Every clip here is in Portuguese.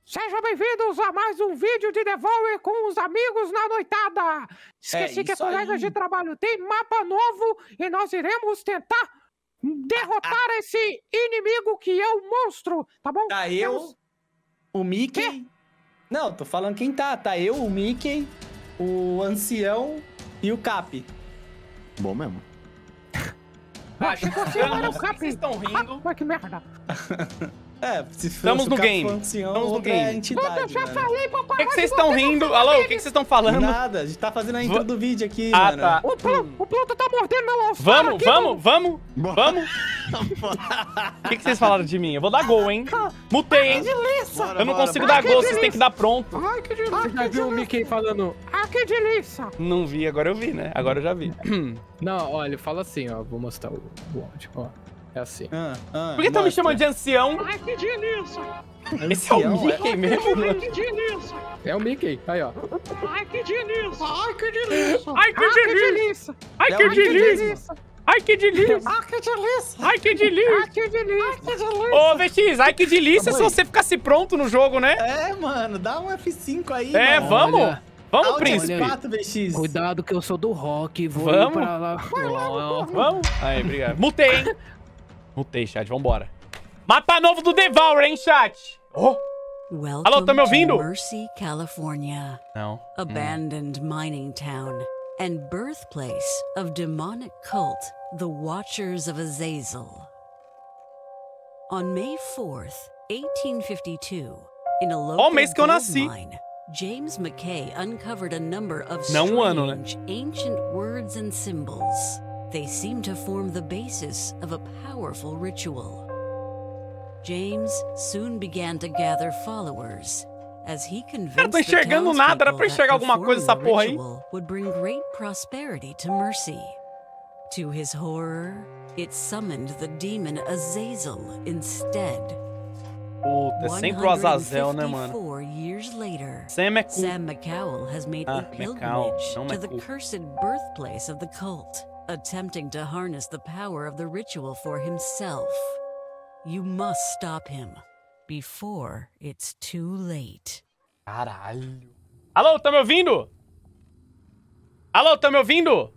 Sejam bem-vindos a mais um vídeo de Devolver com os amigos na noitada. Esqueci que é colegas de trabalho. Tem mapa novo e nós iremos tentar derrotar esse inimigo que é o monstro, tá bom? Tá eu, o Mickey... Quê? Não, tô falando quem tá. Tá eu, o Mickey, o Ancião e o Cap. Bom mesmo. Achei que você era o Cap. Vocês estão rindo. Mas que merda. Se Estamos no game. Estamos no game. Eu já falei pra O parar que vocês de estão bater rindo? no Alô, o amigo. que vocês estão falando? Nada, a gente tá fazendo a intro do vídeo aqui, Ah, mano. tá. O Pluto tá mordendo meu alçado Vamos, aqui, vamos, vamos, Bora. vamos. O que vocês falaram de mim? Eu vou dar gol, hein? Mutei, hein? Bora, Eu não bora, consigo bora. dar gol, vocês têm que dar pronto. Ai, que delícia. Você já viu o Mickey falando... Ah, que delícia. Não vi, agora eu vi, né? Agora eu já vi. Não, olha, fala assim, ó. Vou mostrar o áudio, ó. É assim. Por que estão me chamando de ancião? Ai, que delícia. Esse é o Ancião, Mickey mesmo, mano? Que delícia. É o Mickey, aí, ó. Ai, que delícia. Ai, que delícia. Ai, que delícia. Ai, É que o Mickey delícia. Ai, que delícia. Ah, que delícia. Ai, que delícia. Ah, que delícia. Que delícia. Ô, VX, ai, que delícia se Oi. você ficasse pronto no jogo, né? É, mano, dá um F5 aí, É, mano. vamos. Olha. Vamos, Alt príncipe. F4, BX. Cuidado que eu sou do rock, vou Vamos? ir pra lá. Ó, Vamos? Aí, obrigado. Mutei, hein? Mutei, chat, vambora. Mapa novo do Devour, hein, chat? Oh, Welcome Alô, tá me ouvindo? to Mercy, California, não. abandoned mining town and birthplace of demonic cult, the Watchers of Azazel. On May 4th, 1852, in a local mês que eu gold nasci. mine, James McKay uncovered a number of Não um ano, né? strange ancient words and symbols. They seem to form the basis of a powerful ritual. James soon began to gather followers as he convinced Cara, tô the enxergando nada, era pra townspeople enxergar that alguma coisa essa performing porra the aí. ritual would bring great prosperity to Mercy. To his horror, it summoned the demon Azazel instead. Puta, é sempre o Azazel, né, mano? 154 years later, Sam é cu. Sam McCowell has made Ah, a McCowell, pilgrimage não to the McCool. cursed birthplace of the cult, attempting to harness the power of the ritual for himself. You must stop him before it's too late. Caralho. Alô, tá me ouvindo? Alô, tá me ouvindo?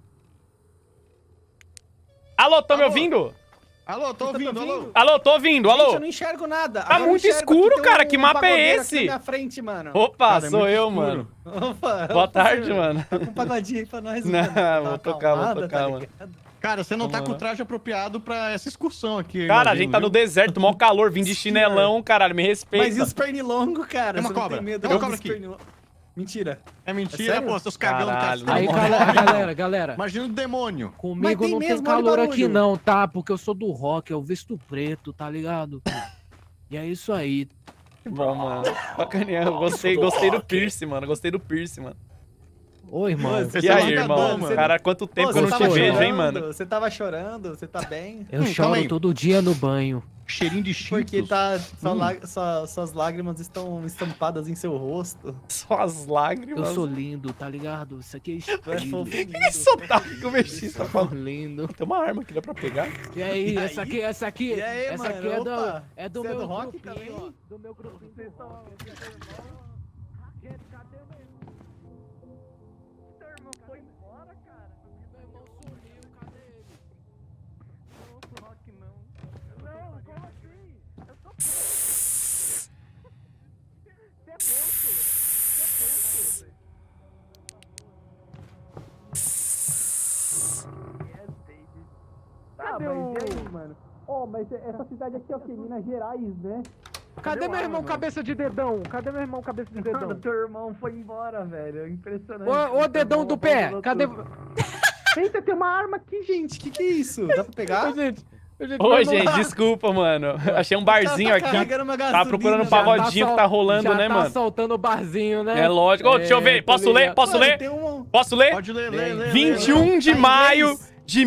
Alô, tá me Alô? ouvindo? Alô, tô ouvindo, alô. Alô, tô ouvindo, Gente, alô? eu não enxergo nada. Tá Agora eu muito enxergo escuro, aqui, tem cara, que mapa é pagodeiro aqui esse? na minha frente, mano. Opa, Cara, é sou muito eu, escuro. mano. Opa, Boa tarde, mano. Tá com um pagodinho aí pra nós, Não, mano. Tá vou uma tocar, vou acalmada, tocar, tá mano. ligado? Cara, você não tá Vamos com lá. o traje apropriado pra essa excursão aqui. Cara, a imagino, gente tá no viu? deserto, mó calor, vim de chinelão, caralho, me respeita. Mas e os pernilongos, cara? Tem uma Você não cobra. medo Tem uma dos cobra aqui. pernilongos? Mentira. É mentira, É sério? pô, seus cagão do Caralho, cacete. Aí, galera. Imagina o demônio. Comigo tem não tem mesmo, olha o calor barulho. aqui não, tá? Porque eu sou do rock, eu visto preto, tá ligado? E é isso aí. Bom, mano. Bacaninha, eu gostei do Pierce, mano. Gostei do Pierce, mano. Oi, mano. Você E é aí, jogador, irmão? mano. Cara, quanto tempo Pô, que eu você não te tava vejo, hein, chorando, mano? Você tava chorando, você tá bem? Eu calma choro aí. todo dia no banho. Cheirinho de cheetos. Porque suas lágrimas estão estampadas em seu rosto. Só as Eu lágrimas. sou lindo, tá ligado? Isso aqui é Tu é lindo. fofinho. Que sotaque que o VX tá falando? Lindo. Tem uma arma aqui, dá pra pegar? E aí, E essa aí? aqui, E aí, essa mano? aqui é Opa, é do você é meu do rock grupinho, também? ó. Do meu grupinho do rock. Gente, cadê meu irmão? Teu irmão foi embora, cara? Meu irmão sumiu, cadê ele? Não, rock não. Não, como assim? Eu sou Você é monstro. Você é monstro. Ah, mas e aí, mano? Oh, mas essa cidade aqui é o quê? Minas Gerais, né? Cadê meu irmão cabeça de dedão? Cadê meu irmão cabeça de dedão? Mano, teu irmão foi embora, velho. Impressionante. Ô, dedão do pé, cadê... Eita, tem uma arma aqui, gente. Que é isso? Dá pra pegar? Ô, gente, desculpa, mano. Achei um barzinho Tá aqui. carregando uma Tava gasolina, procurando um já pagodinho que tá rolando, já né, tá mano? soltando o barzinho, né? É lógico. Ô, deixa eu ver. tô Posso ler? ligado. Posso Mano, ler? tem um... Posso ler? Pode ler. 21 de Tá em maio inglês. de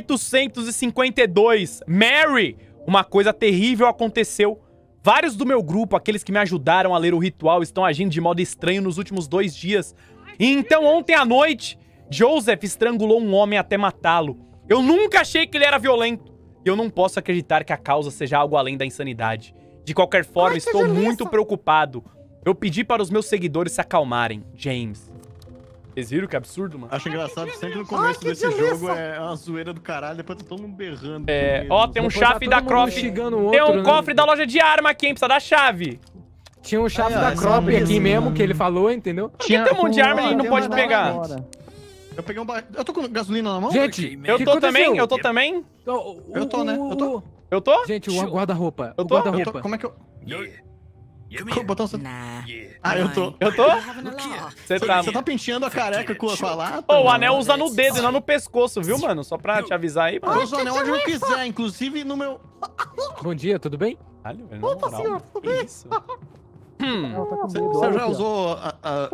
1852. Mary! Uma coisa terrível aconteceu. Vários do meu grupo, aqueles que me ajudaram a ler o ritual, estão agindo de modo estranho nos últimos 2 dias. E então, ontem à noite, Joseph estrangulou um homem até matá-lo. Eu nunca achei que ele era violento. E eu não posso acreditar que a causa seja algo além da insanidade. De qualquer forma, estou muito preocupado. Eu pedi para os meus seguidores se acalmarem, James. Vocês viram que absurdo, mano? Acho engraçado que sempre no começo desse jogo é uma zoeira do caralho, depois tá todo mundo berrando. Ó, tem um chave da Croft. Tem um cofre da loja de arma aqui, hein? Precisa da chave. Tinha um chave da Crop aqui mesmo, que ele falou, entendeu? Por que tem um monte de arma e a gente não pode pegar? Eu peguei eu tô com gasolina na mão? Gente, Eu tô também, eu tô também. Eu tô, né? Eu tô? Gente, o guarda-roupa. Eu O tô? guarda-roupa. Como é que eu... Qual botão você... Nah. Ah, eu tô. Eu tô? Você tá... Você tá penteando a careca com a lata? Ô, o anel usa no dedo e não no pescoço, viu, mano? Só pra te avisar aí. Eu uso o anel onde eu quiser, inclusive no meu... Bom dia, tudo bem? Caralho, velho, na moral. Que isso? Você já usou a...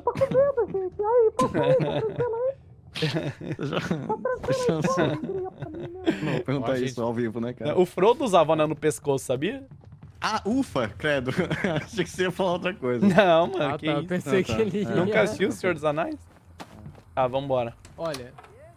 Não, perguntar isso ao vivo, né, cara? O Frodo usava anel no pescoço, sabia? Ah, ufa, credo. Achei que você ia falar outra coisa. Não, mano, que Eu isso? pensei que ele ia. Nunca assistiu o Senhor dos Anéis? Tá, vambora. Olha,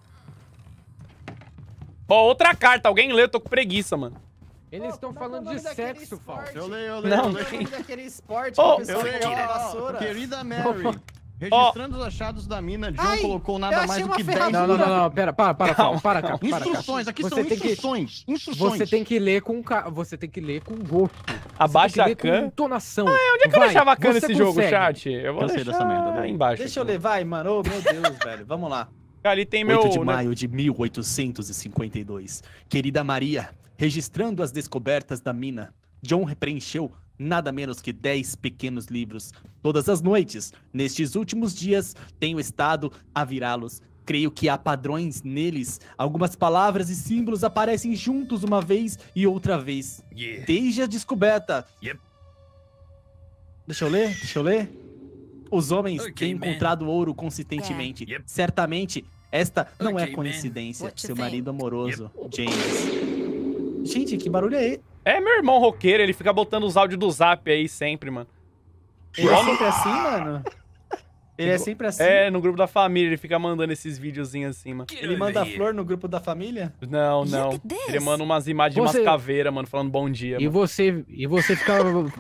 Ó, outra carta. Alguém lê, eu tô com preguiça, mano. eles estão falando de sexo, Fal. Eu leio. Não, daquele esporte Ô, que o pessoal Eu leio, joga ó, vassoura. querida Mary. Registrando os achados da mina, John Ai, colocou eu nada achei mais do uma que 10 ferradura. Não, pera, para, Fal, para cá. instruções. Aqui Você são tem que- instruções. Instruções. Você tem que ler com você tem que ler com gosto. Abaixa a Com can. entonação. Onde é que eu deixava a can você nesse jogo, consegue. chat? Eu vou Cansei deixar dessa merda, aí embaixo. Deixa eu aqui. ler, vai, mano. Oh, meu Deus, velho. Vamos lá. Ali tem meu... 8 de maio de 1852. Querida Maria, registrando as descobertas da mina, John preencheu nada menos que 10 pequenos livros. Todas as noites, nestes últimos dias, tenho estado a virá-los. Creio que há padrões neles. Algumas palavras e símbolos aparecem juntos uma vez e outra vez. Desde a descoberta. Deixa eu ler. Os homens têm encontrado ouro consistentemente. Certamente, esta não é coincidência. What you Seu think? marido amoroso, James. Gente, que barulho é esse? É meu irmão roqueiro, ele fica botando os áudios do Zap aí sempre, mano. Ele é sempre assim, mano? Ele é sempre assim? É, no grupo da família, ele fica mandando esses videozinhos assim, mano. Ele manda flor no grupo da família? Não. Look at this. Ele manda umas imagens de Você- umas caveiras, mano, falando bom dia, E mano. você fica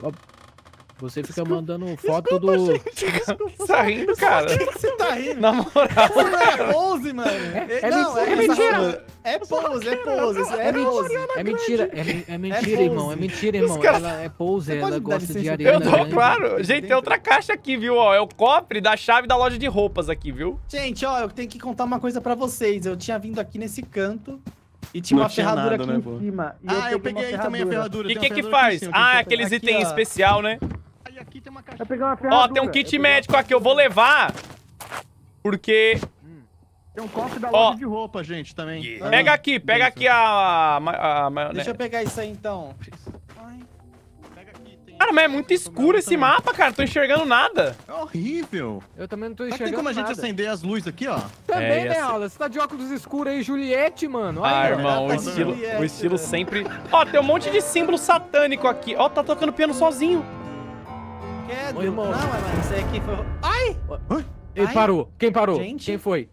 você fica mandando foto do Você tá rindo, cara? Você tá rindo? Na moral. Não é pose, mano. Não, é mentira. É pose. É mentira, é mentira, irmão. É mentira, irmão. caras- Ela é pose, ela pode dar gosta de licença? Ariana Eu tô, Grande. claro. Gente, tem outra caixa aqui, viu? Ó, é o cofre da chave da loja de roupas aqui, viu? Gente, ó, eu tenho que contar uma coisa pra vocês. Eu tinha vindo aqui nesse canto e tinha Não uma tinha ferradura nada, aqui né, pô? em cima. E Ah, eu uma peguei aí também a ferradura. E tem o uma que ferradura aqui em faz? cima, Ah, tem aqueles aqui, itens ó. especial, né? Aí aqui tem uma caixa. Eu peguei uma Ó, ferradura. tem um kit médico aqui, eu vou levar. Porque... Tem um cofre da Ó. loja de roupa, gente, também. Pega aqui a Deixa eu pegar isso aí, então. Ai, Pega aqui, tem... Cara, mas é muito escuro esse mapa, cara. Tô enxergando nada. É horrível. Eu também não tô Mas enxergando tem como a gente nada. acender as luzes aqui, ó? Também, É, né, essa- Aula? Você tá de óculos escuros aí, Juliette, mano. Ah, Olha, irmão, tá o estilo sempre... Ó, tem um monte de símbolo satânico aqui. Ó, tá tocando piano sozinho. credo. Ô, irmão. Não, mano, isso aí aqui foi... Ai! Ele Ai, parou. Quem parou? gente. Quem foi?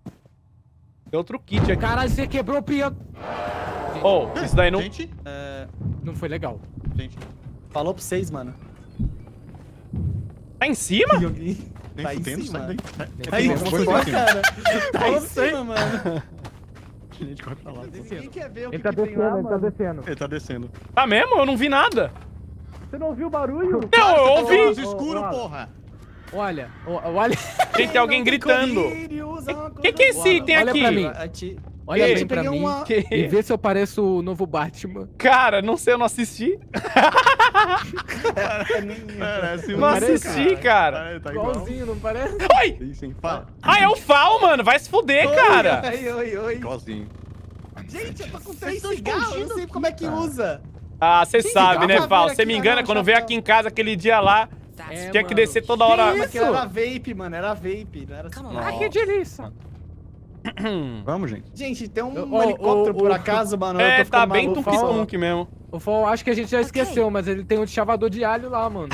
Tem outro kit aqui. Caralho, você quebrou o piano. Ó, isso daí não... Gente, Não foi legal. gente. Falou pra vocês, mano. Tá em cima? Nem Tá em fudendo, cima. sai daí. Aí, Vamos foi, embora. cara. Tá em cima, mano. Gente, corre pra lá. Ninguém quer ver o Ele que, tá que tem lá, descendo, ele tá mano. descendo. Ele tá descendo. Tá mesmo? Eu não vi nada. Você não ouviu o barulho? Não, eu Luz ouvi. escuro, Ó, ó. porra. Olha, olha. Gente, tem alguém gritando. Que é esse item Olha aqui? pra mim. Olha Que? bem pra Peguei mim uma- Que? e vê se eu pareço o novo Batman. Cara, não sei, eu não assisti. Parece um Não assisti, cara. Tá igual. Igualzinho, não parece? Oi! Sim, sim. Pá. Ah, é o Fal, mano. Vai se fuder, cara. Oi. Igualzinho. Gente, eu tô com Vocês 3 estão cigarros, eu não escondidos sei como é que usa. Ah, você sabe, né, dá pra Fal? ver Você aqui, me engana não, quando já veio tá. aqui em casa aquele dia lá. That's Tinha que mano. descer toda hora. Mas que era vape, mano, era vape. Não era... Come on. Ai, que delícia. Vamos, gente. Gente, tem um Ô, helicóptero ô, por ô, acaso, mano. eu É, tô ficando tá bem maluco. tuk-tuk mesmo. O Fol, acho que a gente já esqueceu, mas ele tem um chavador de alho lá, mano.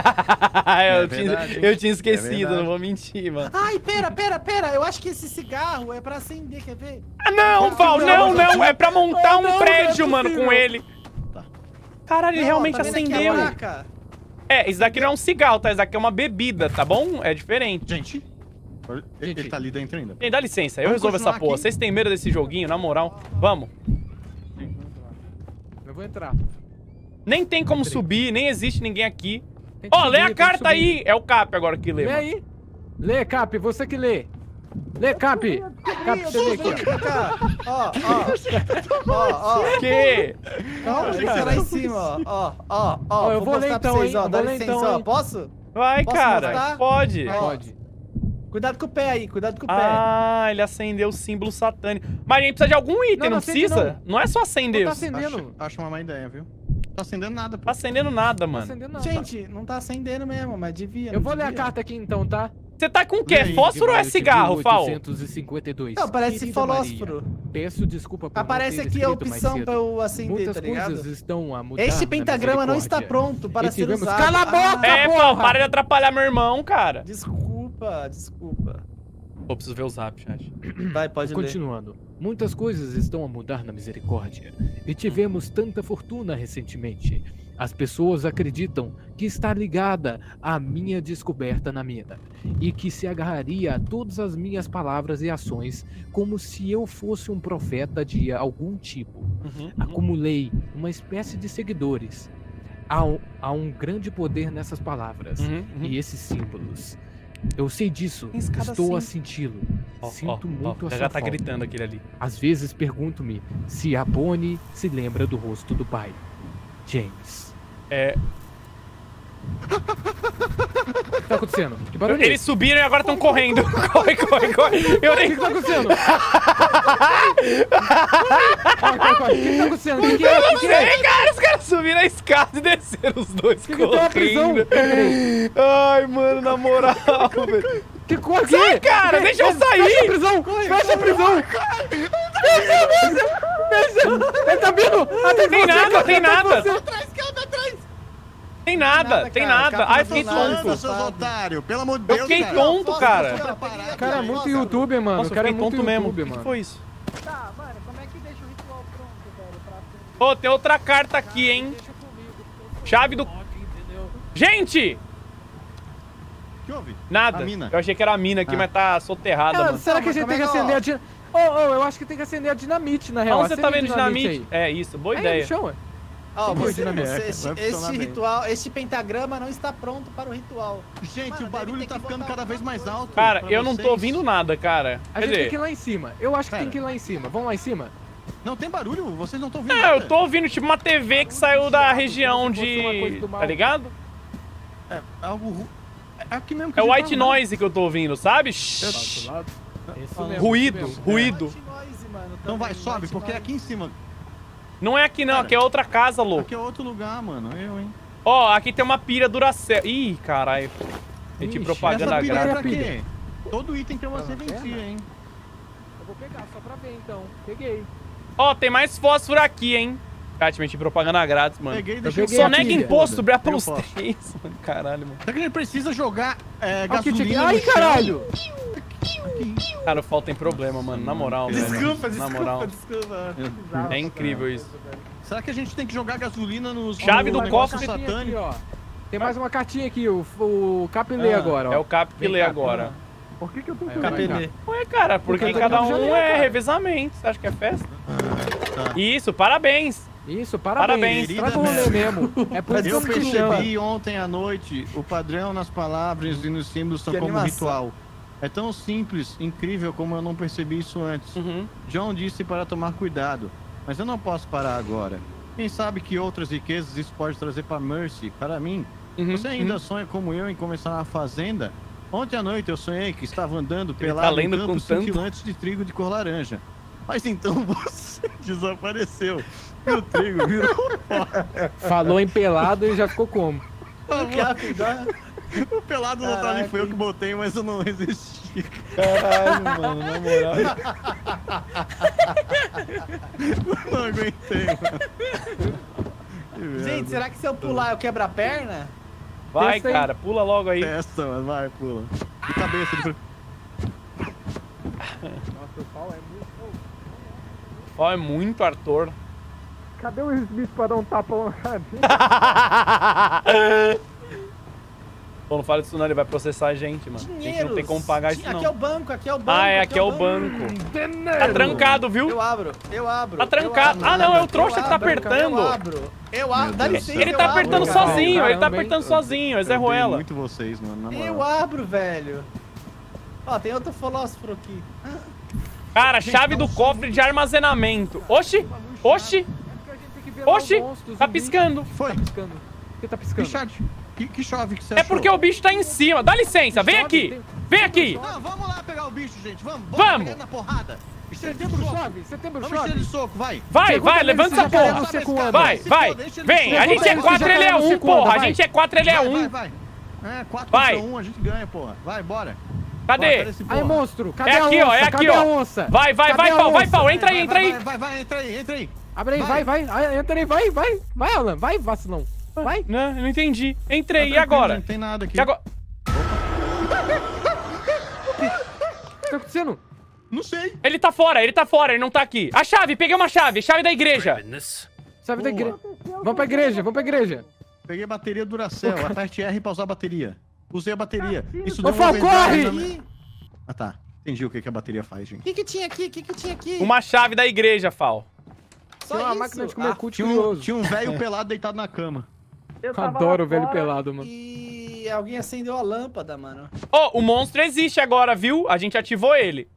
Eu tinha esquecido, verdade. não vou mentir, mano. Ai, pera. Eu acho que esse cigarro é pra acender, quer ver? Ah, não, Val, não. É pra montar Ah, um não, prédio, não é mano, com possível. ele. Caralho, ele Não, realmente tá vendo aqui a acendeu. placa? É, isso daqui não é um cigarro, tá? Isso daqui é uma bebida, tá bom? É diferente. Gente, ele tá ali dentro ainda. Gente, dá licença, eu Vamos resolvo essa continuar porra. aqui? Vocês têm medo desse joguinho, na moral? Vamos. Eu vou entrar. Nem tem como subir, nem existe ninguém aqui. Tem que Ó, lê subir, a tem que carta subir. aí. É o Cap agora que lê, Lê mano. aí. Lê, Cap, você que lê. Lê, Cap. Cap, você lê aqui, ó. O quê? Calma, achei que cara, você lá em cima, ó. Ó, eu vou ler mostrar pra então, vocês, hein, ó. eu Dá vou ler licença, então, ó. hein. Posso? Vai, Posso cara. mostrar? Pode. Ó. Pode. Cuidado com o pé aí, cuidado com o pé. Ah, ele acendeu o símbolo satânico. Mas a gente precisa de algum item, não acende precisa? Não é só acender. Não Tá tá acendendo. Acho uma má ideia, viu? Tá acendendo nada, pô. acendendo nada, Não tá mano. acendendo nada. Gente, não tá acendendo mesmo, mas devia. Eu vou ler a devia. carta aqui então, tá? Você tá com o quê? E aí, Fósforo ou é Maio de cigarro, Fal? 1852. Não, parece Querida fósforo. Maria, peço desculpa por Aparece não ter aqui a escrito mais opção cedo. pra eu acender, Muitas tá ligado? coisas estão a mudar. Este na pentagrama não está misericórdia. pronto para E ser tivemos- usado. Cala a boca! É, porra! Fal, para de atrapalhar meu irmão, cara. Desculpa, desculpa. Pô, preciso ver o zap, chat. Vai, pode ler. Continuando. Muitas coisas estão a mudar na misericórdia. E tivemos tanta fortuna recentemente. As pessoas acreditam que está ligada à minha descoberta na mina. E que se agarraria a todas as minhas palavras e ações como se eu fosse um profeta de algum tipo. Acumulei uma espécie de seguidores. Há um grande poder nessas palavras e esses símbolos. Eu sei disso, Tem escada estou a assim. senti-lo. Ó, Sinto ó, muito ó, a sua já tá falta. gritando aquele ali. Às vezes pergunto-me se a Bonnie se lembra do rosto do pai. James. É. O que tá acontecendo? Que barulho é Eles esse? subiram e agora estão correndo. Corre, corre, corre. Eu O nem. que tá acontecendo? Corre, corre. O que tá acontecendo? O que é? Eu não sei, cara. Os caras subiram a escada e desceram os dois Que tem uma prisão? correndo. Ai, mano, na moral, velho. Que corre? Sai, cara, deixa eu sair. Fecha a prisão! Fecha a prisão! Fecha! Ele tá vindo! Até Tem você, nada, cara, tem até nada. você. Tem nada, tem cara, nada. cara, Ai, não fiquei deu nada. tonto. Anda, seus otários, pelo amor de Eu Deus, fiquei cara. tonto, cara. O cara é muito youtuber, mano. Nossa, O eu cara é fiquei muito tonto mesmo. youtuber, O que mano. foi isso? Tá, mano, como é que deixa o ritual pronto, velho? Pra Ô, tem outra carta aqui, hein? Chave do... Gente! O que houve? Nada. A mina. Eu achei que era a mina aqui, mas tá soterrada, Ah, mano. será que a gente Como tem que é que acender ó? a dinamite? Eu acho que tem que acender a dinamite, na real. Onde você tá Acende vendo a dinamite? É isso, boa Aí, ideia. no chão, ué. Ó, Tem você, dinamite. esse Vai funcionar bem. ritual, esse pentagrama não está pronto para o ritual. Gente, Mano, o barulho deve ter tá que ficando botar cada vez alguma mais coisa. alto. Cara, pra eu não tô vocês. ouvindo nada, cara. A Quer gente tem dizer, que ir lá em cima. Eu acho que tem Pera. que ir lá em cima. Vamos lá em cima? Não tem barulho? Vocês não estão ouvindo é, nada? eu tô ouvindo tipo uma TV que saiu da região Se fosse uma coisa de... do mal. Tá ligado? É algo... É aqui mesmo que É o a gente white tá, né? noise que eu tô ouvindo, sabe? Passo lado. Esse mesmo, Ruído, esse mesmo. ruído. White noise, mano, Então vai, também, sobe, white porque é noise. aqui em cima. Não é aqui não, aqui é outra casa, louco. Aqui é outro lugar, mano. Eu, hein? Ó, aqui tem uma pira Duracell. Ih, caralho. Gente, Ixi, propaganda Essa pilha é grátis. pra pilha. quê? Todo item tem uma Pra serventia, lanterna? hein? Eu vou pegar só pra ver então. Peguei. Ó, tem mais fósforo aqui, hein? Praticamente propaganda grátis, mano. Peguei e Eu deixei... peguei a Sonega pilha. imposto, Foda, brilhar pelos eu posso. 3. Mano, caralho, mano. Será que a gente precisa jogar Olha o kit aqui. gasolina Ai, no chão? caralho! Cara, o Fall tem problema, mano. Na moral, Desculpa, velho. Na moral. desculpa. É incrível isso. Será que a gente tem que jogar gasolina nos... Chave no do negócio cofre. Cartinha aqui, satânico? ó. Tem mais uma cartinha aqui, o Cap lê agora, ó. É o Cap que Vem lê cá, agora. Por que eu tô Aí, ó, KPD. vem cá. Ué, cara, porque Porque eu tô cada jogando, um é cara. revezamento. Você acha que é festa? Tá. Isso, parabéns. Isso, parabéns. Parabéns. Traga o rolê mesmo. É por isso que Eu eu me chamo. percebi ontem à noite o padrão nas palavras e nos símbolos são Que como animação. ritual. É tão simples, incrível como eu não percebi isso antes. Uhum. John disse para tomar cuidado, mas eu não posso parar agora. Quem sabe que outras riquezas isso pode trazer para Mercy, para mim. Uhum. Você ainda sonha como eu em começar uma fazenda? Ontem à noite eu sonhei que estava andando tá pelado em lendo com campos tanto- cintilantes de trigo de cor laranja. Mas então você desapareceu. E o trigo virou Falou em pelado e já ficou como? o pelado do outro ali Caraca. foi eu que botei, mas eu não resisti. Caralho, mano, na moral. Não aguentei, mano. Que merda. Gente, será que se eu pular eu quebro a perna? Vai, Testa aí. cara, pula logo aí. Testa, mano, vai, pula. De cabeça, de... Nossa, o pau é muito. Ó, é muito Arthur. Cadê o Smith pra dar um tapão na cara dele? Pô, não fala disso não, ele vai processar a gente, mano. A gente não tem como pagar isso não. Aqui é o banco, aqui é o banco. Ah, é, aqui é o banco. Tá trancado, viu? Eu abro. Tá trancado. Ah, não, é o trouxa que tá apertando. Eu abro. Dá licença, Ele tá apertando cara. sozinho, ele tá apertando sozinho, é Zé Ruela. Muito vocês, mano, na moral. Eu abro, velho. Ó, tem outro filósofo aqui. Cara, chave do cofre de armazenamento. Oxi, oxi, oxi, tá piscando. Foi. Tá piscando. Por que tá piscando? Richard, que chove que você É achou? porque o bicho tá em cima. Dá licença, vem aqui. Vem aqui. Não, vamos lá pegar o bicho, gente. Vamos. Vamos. Pegar na porrada. Setembro chove, setembro Vamos encher chove. de soco, vai. Vai, vai, levanta essa porra. Vai, vai. Vem, a gente é 4, ele é 1, porra. A gente é 4, ele é 1. Vai. É, 4 Vai. contra 1, a gente ganha, porra. Vai, bora. Cadê? Bora, esse porra. Aí, monstro, cadê É a aqui, onça? ó, é aqui, Cadê a ó. onça? Vai, vai, Cadê vai, a pau, vai, onça? pau. Entra aí, entra aí. Vai, entra aí. Abre aí, vai. Entra aí, vai. Vai, Alan, vai, vacilão. Vai. Não, eu não entendi. Entrei, e Tá tranquilo, agora? Não tem nada aqui. E agora? O que tá acontecendo? Não sei. Ele tá fora, ele não tá aqui. A chave, peguei uma chave da igreja. Sabe da igreja? Vamos pra igreja. Peguei bateria Duracell. Aperte R pra usar a bateria. Usei a bateria. Isso Ô, deu Fal, corre! overdrive. Ah, tá. Entendi o que a bateria faz, gente. O que tinha aqui? Uma chave da igreja, Fal. Só Tem uma isso? máquina de comer cult Tinha curioso. um velho pelado deitado na cama. Adoro o velho pelado, mano. E alguém acendeu a lâmpada, mano. Ô, o monstro existe agora, viu? A gente ativou ele.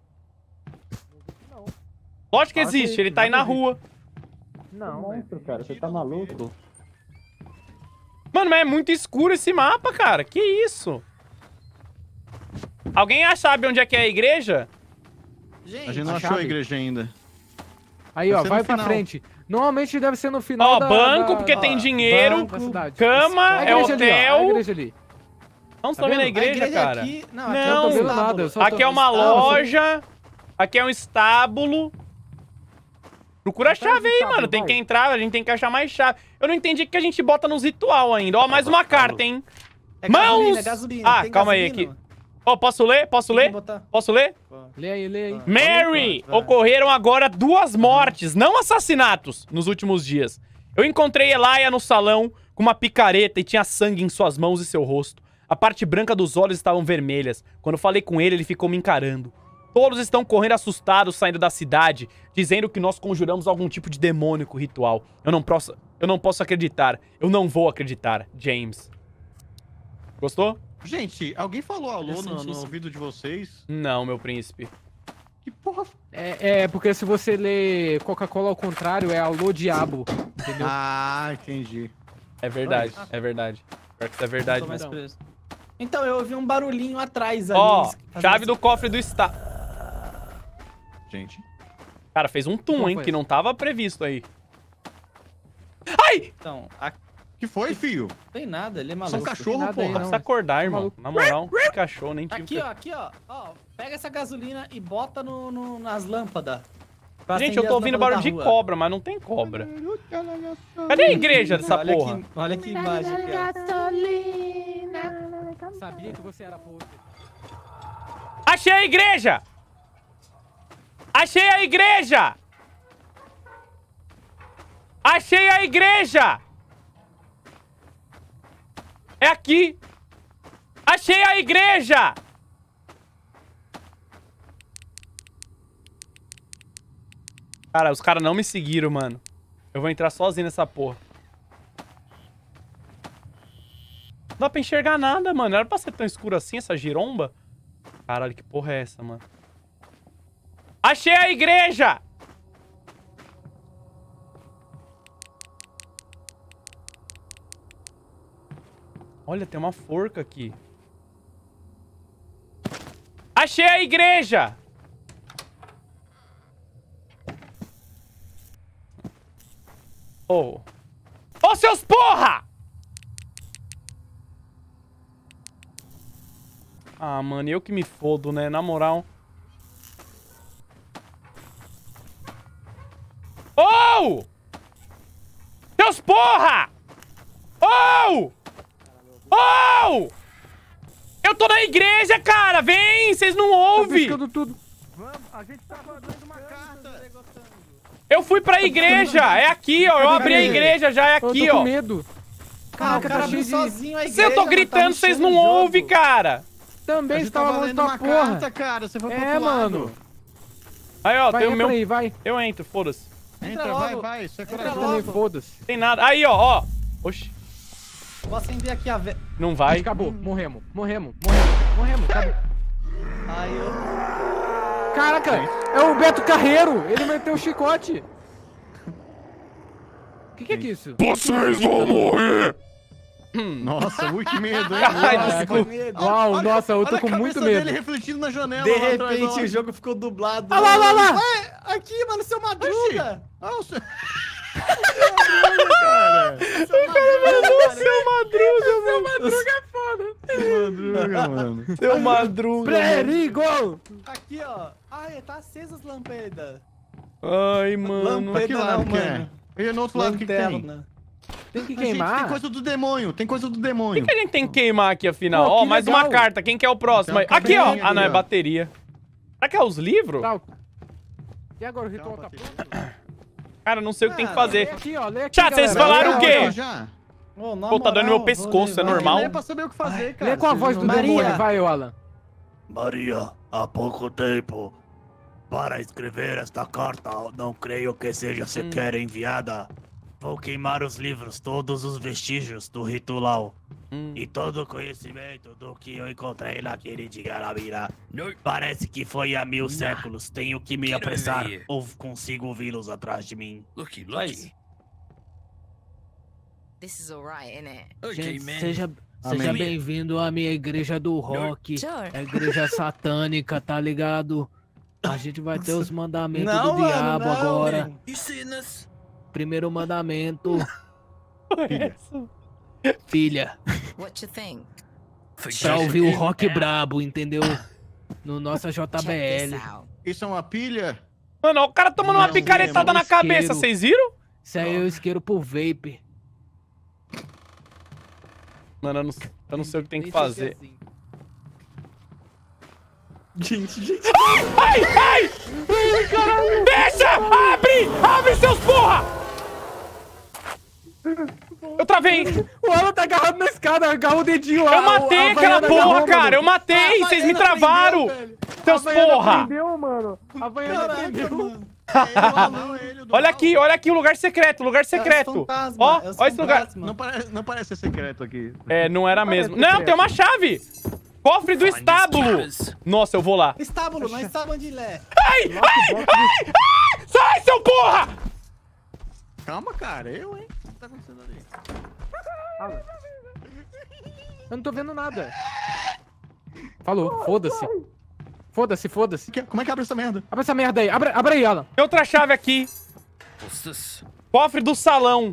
Lógico que existe, ele tá aí na rua. Não, Cara, você tá maluco? Mano, mas é muito escuro esse mapa, cara. Que isso? Alguém sabe onde é que é a igreja? Gente, A gente não a achou chave? a igreja ainda. Aí, Vai ó, ser vai no pra final. frente. Normalmente deve ser no final Ó, da... banco, da- porque ó, tem dinheiro. banco, cidade. Cama, A é igreja ali, ó, a hotel. igreja ali. Não, você Tá tá vendo a vendo? igreja, cara? Aqui... Não, Não, aqui Eu não tô vendo estábulo. nada, eu só Aqui é uma loja. Aqui é um estábulo. Procura a chave aí, estábulo, mano. Tem vai. que entrar, a gente tem que achar mais chave. Eu não entendi o que a gente bota nos ritual ainda. Ó, mais uma carta, hein? É Mãos! gasolina. Ah, Tem calma aí, gasolina? aqui. Ó, posso ler? Posso Tem que ler? botar. Posso ler? Lê aí. Mary! Vai. Ocorreram agora 2 mortes, não assassinatos, nos últimos dias. Eu encontrei Elijah no salão com uma picareta e tinha sangue em suas mãos e seu rosto. A parte branca dos olhos estavam vermelhas. Quando falei com ele, ele ficou me encarando. Todos estão correndo assustados saindo da cidade, dizendo que nós conjuramos algum tipo de demônico ritual. Eu não posso acreditar. Eu não vou acreditar, James. Gostou? Gente, alguém falou alô no ouvido de vocês? Não, meu príncipe. Que porra? É porque se você ler Coca-Cola ao contrário, é alô diabo. Entendeu? Ah, entendi. É verdade, é verdade. Pior que isso é verdade Tô mais mesmo. preso. Então, eu ouvi um barulhinho atrás ali. Ó, Fazendo chave do cofre do estado. Gente. Cara, fez um tum, Qual hein, foi? que não tava previsto aí. Ai! Então, aqui Que foi, filho? não tem nada, ele é Só maluco. um cachorro, nada aí, porra. Precisa acordar, irmão. maluco. Na moral, que cachorro, nem tive. Aqui, ó. Ó, pega essa gasolina e bota nas lâmpadas. Gente, eu tô ouvindo barulho de cobra. cobra, mas não tem cobra. Cadê a igreja dessa porra? Olha que imagem, cara. Sabia que você era podre. Achei a igreja! Achei a igreja! Achei a igreja! É aqui! Achei a igreja! Cara, os caras não me seguiram, mano. Eu vou entrar sozinho nessa porra. Não dá pra enxergar nada, mano. Era pra ser tão escuro assim, essa giromba? Caralho, que porra é essa, mano? Achei a igreja! Olha, tem uma forca aqui. Achei a igreja! Ô, seus porra! Ah, mano, eu que me fodo, né? Na moral. Ô! Seus porra! Ô! Ô! Eu tô na igreja, cara! Vem! Vocês não ouvem! Tudo. A gente tava dando uma carta. Eu fui pra igreja! É aqui, ó! Eu abri a igreja já, é Eu aqui, tô com ó! medo. Ah, o cara abriu sozinho a igreja. Se eu tô mano, gritando, tá vocês mexendo não no jogo. ouvem, cara. Também A gente estava tava longe lendo da uma porra. carta, cara. Você foi pro É, outro lado. mano. Aí, ó, Vai, tem o entra meu... aí, vai. Eu entro, foda-se. Entra, logo. vai. Isso é Entra corajoso. logo. Também foda-se. Tem nada. Aí, ó. Oxi. Vou acender aqui a vela. Não vai. Acabou, morremos. Acabou. Aí eu... Caraca, é o Beto Carreiro. Ele meteu o chicote. O que é isso? Vocês vão morrer! Nossa, ui, que medo, hein? Ai, Nossa, desculpa. que medo. Uau, Olha- nossa, eu tô olha com a muito cabeça medo. dele refletindo na janela. De lá atrás, repente ó. o jogo ficou dublado. Olha lá. Ué, aqui, mano, seu Madruga. Ah, o seu... cara. Seu Madruga, Madruga é foda. Madruga, mano. Seu Madruga. Perigo! Aqui, ó. Ai, tá acesa as lampeiras. Ai, mano. Pra que Não, lado que é? mano. E no outro lado, o que tem? Lanterna. Tem que Gente, queimar. tem coisa do demônio, O que a gente tem que queimar aqui, afinal? Pô, Ó, que mais legal. uma carta. Quem quer o próximo? Tem uma Aqui, ó. cabelinha Ah, não, é ali, ó. bateria. Será que é os livros? Tá. E agora o ritual tá pronto? Cara, não sei o que tem que Ah, Lê fazer. aqui, ó. Lê aqui, Chat, vocês galera. falaram o quê? Já. Ô, na Pô, tá dando meu moral, pescoço, vou é levar. normal? É pra saber o que fazer, cara. Lê com a Vocês voz não- do Maria. demônio, vai, Alan. Maria, há pouco tempo, para escrever esta carta, não creio que seja sequer enviada. Vou queimar os livros, todos os vestígios do ritual. E todo o conhecimento do que eu encontrei naquele de Garamira. Parece que foi há 1000 séculos. Tenho que me apressar, ou consigo ouvi-los atrás de mim. Mas- This is alright, isn't it? Gente, seja Amém. bem-vindo à minha igreja do rock. Sure. É igreja satânica, tá ligado? A gente vai ter os mandamentos Não, do mano, diabo não, agora. mano. Primeiro mandamento, Essa. filha. What you think? Pra ouvir o rock brabo, entendeu? No nossa Check this JBL. out. Isso é uma pilha? Mano, ó, o cara tomando uma Não, picaretada na isqueiro. cabeça, vocês viram? Isso aí é o isqueiro pro vape. Mano, eu não sei o que tem que fazer. Gente. Ai! Deixa! Abre, seus porra! Eu travei! O Alan tá agarrado na escada, agarrou o dedinho lá. Eu matei aquela porra, cara! Eu matei! Vocês me travaram! Seus porra! Prendeu, mano. A Vaiana prendeu. Olha aqui o lugar secreto, Ó, ó esse lugar. Não parece ser secreto aqui. É, não era mesmo. Não, tem uma chave! Cofre do estábulo! Nossa, eu vou lá. Estábulo, não está bandilé. Ai! Sai, seu porra! Calma, cara. Eu, hein? O que tá acontecendo ali? Eu não tô vendo nada. Falou, foda-se. Foda-se. Como é que abre essa merda? Abre essa merda aí. Abre aí, Alan. Tem outra chave aqui. Cofre do salão.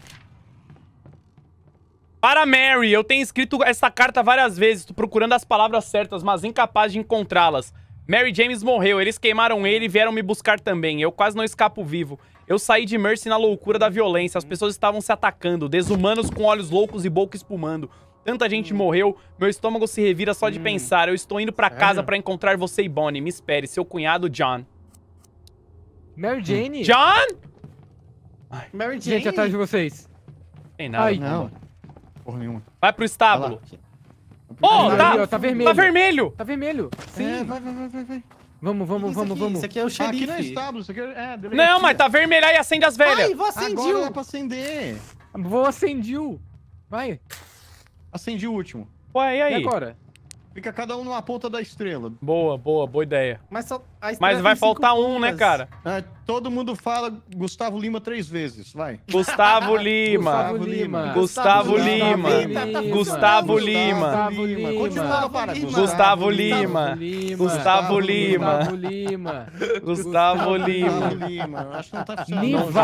Para Mary, eu tenho escrito essa carta várias vezes, tô procurando as palavras certas, mas incapaz de encontrá-las. Mary James morreu, eles queimaram ele e vieram me buscar também. Eu quase não escapo vivo. Eu saí de Mercy na loucura da violência, as pessoas estavam se atacando, desumanos com olhos loucos e boca espumando. Tanta gente morreu, meu estômago se revira só de pensar. Eu estou indo pra casa pra encontrar você e Bonnie. Me espere, seu cunhado John. Mary Jane? John? Mary Jane. Gente atrás de vocês. Tem nada. Ai. Não. Porra nenhuma. Vai pro estábulo. Ô, Ali, tá, ó, tá vermelho. tá vermelho. Tá vermelho. Sim. Vai. Vamos. Isso aqui é o Aqui xerife. não é estábulo, isso aqui é... Não, mas tá vermelho aí, acende as velhas. Ai, você Agora acendiu. é pra acender. Vou acendiu. Vai. Acendi o último. Ué, e E aí? agora? Fica cada um numa ponta da estrela. Boa ideia. Mas, só, a estrela Mas vai tem 5 faltar um, né, pontas. cara? Ah, todo mundo fala Gustavo Lima 3 vezes, vai. Gustavo Lima. Gustavo Lima. Gustavo Lima. Continua para Gustavo Lima. Gustavo Lima. Gustavo Lima. Acho que não tá funcionando.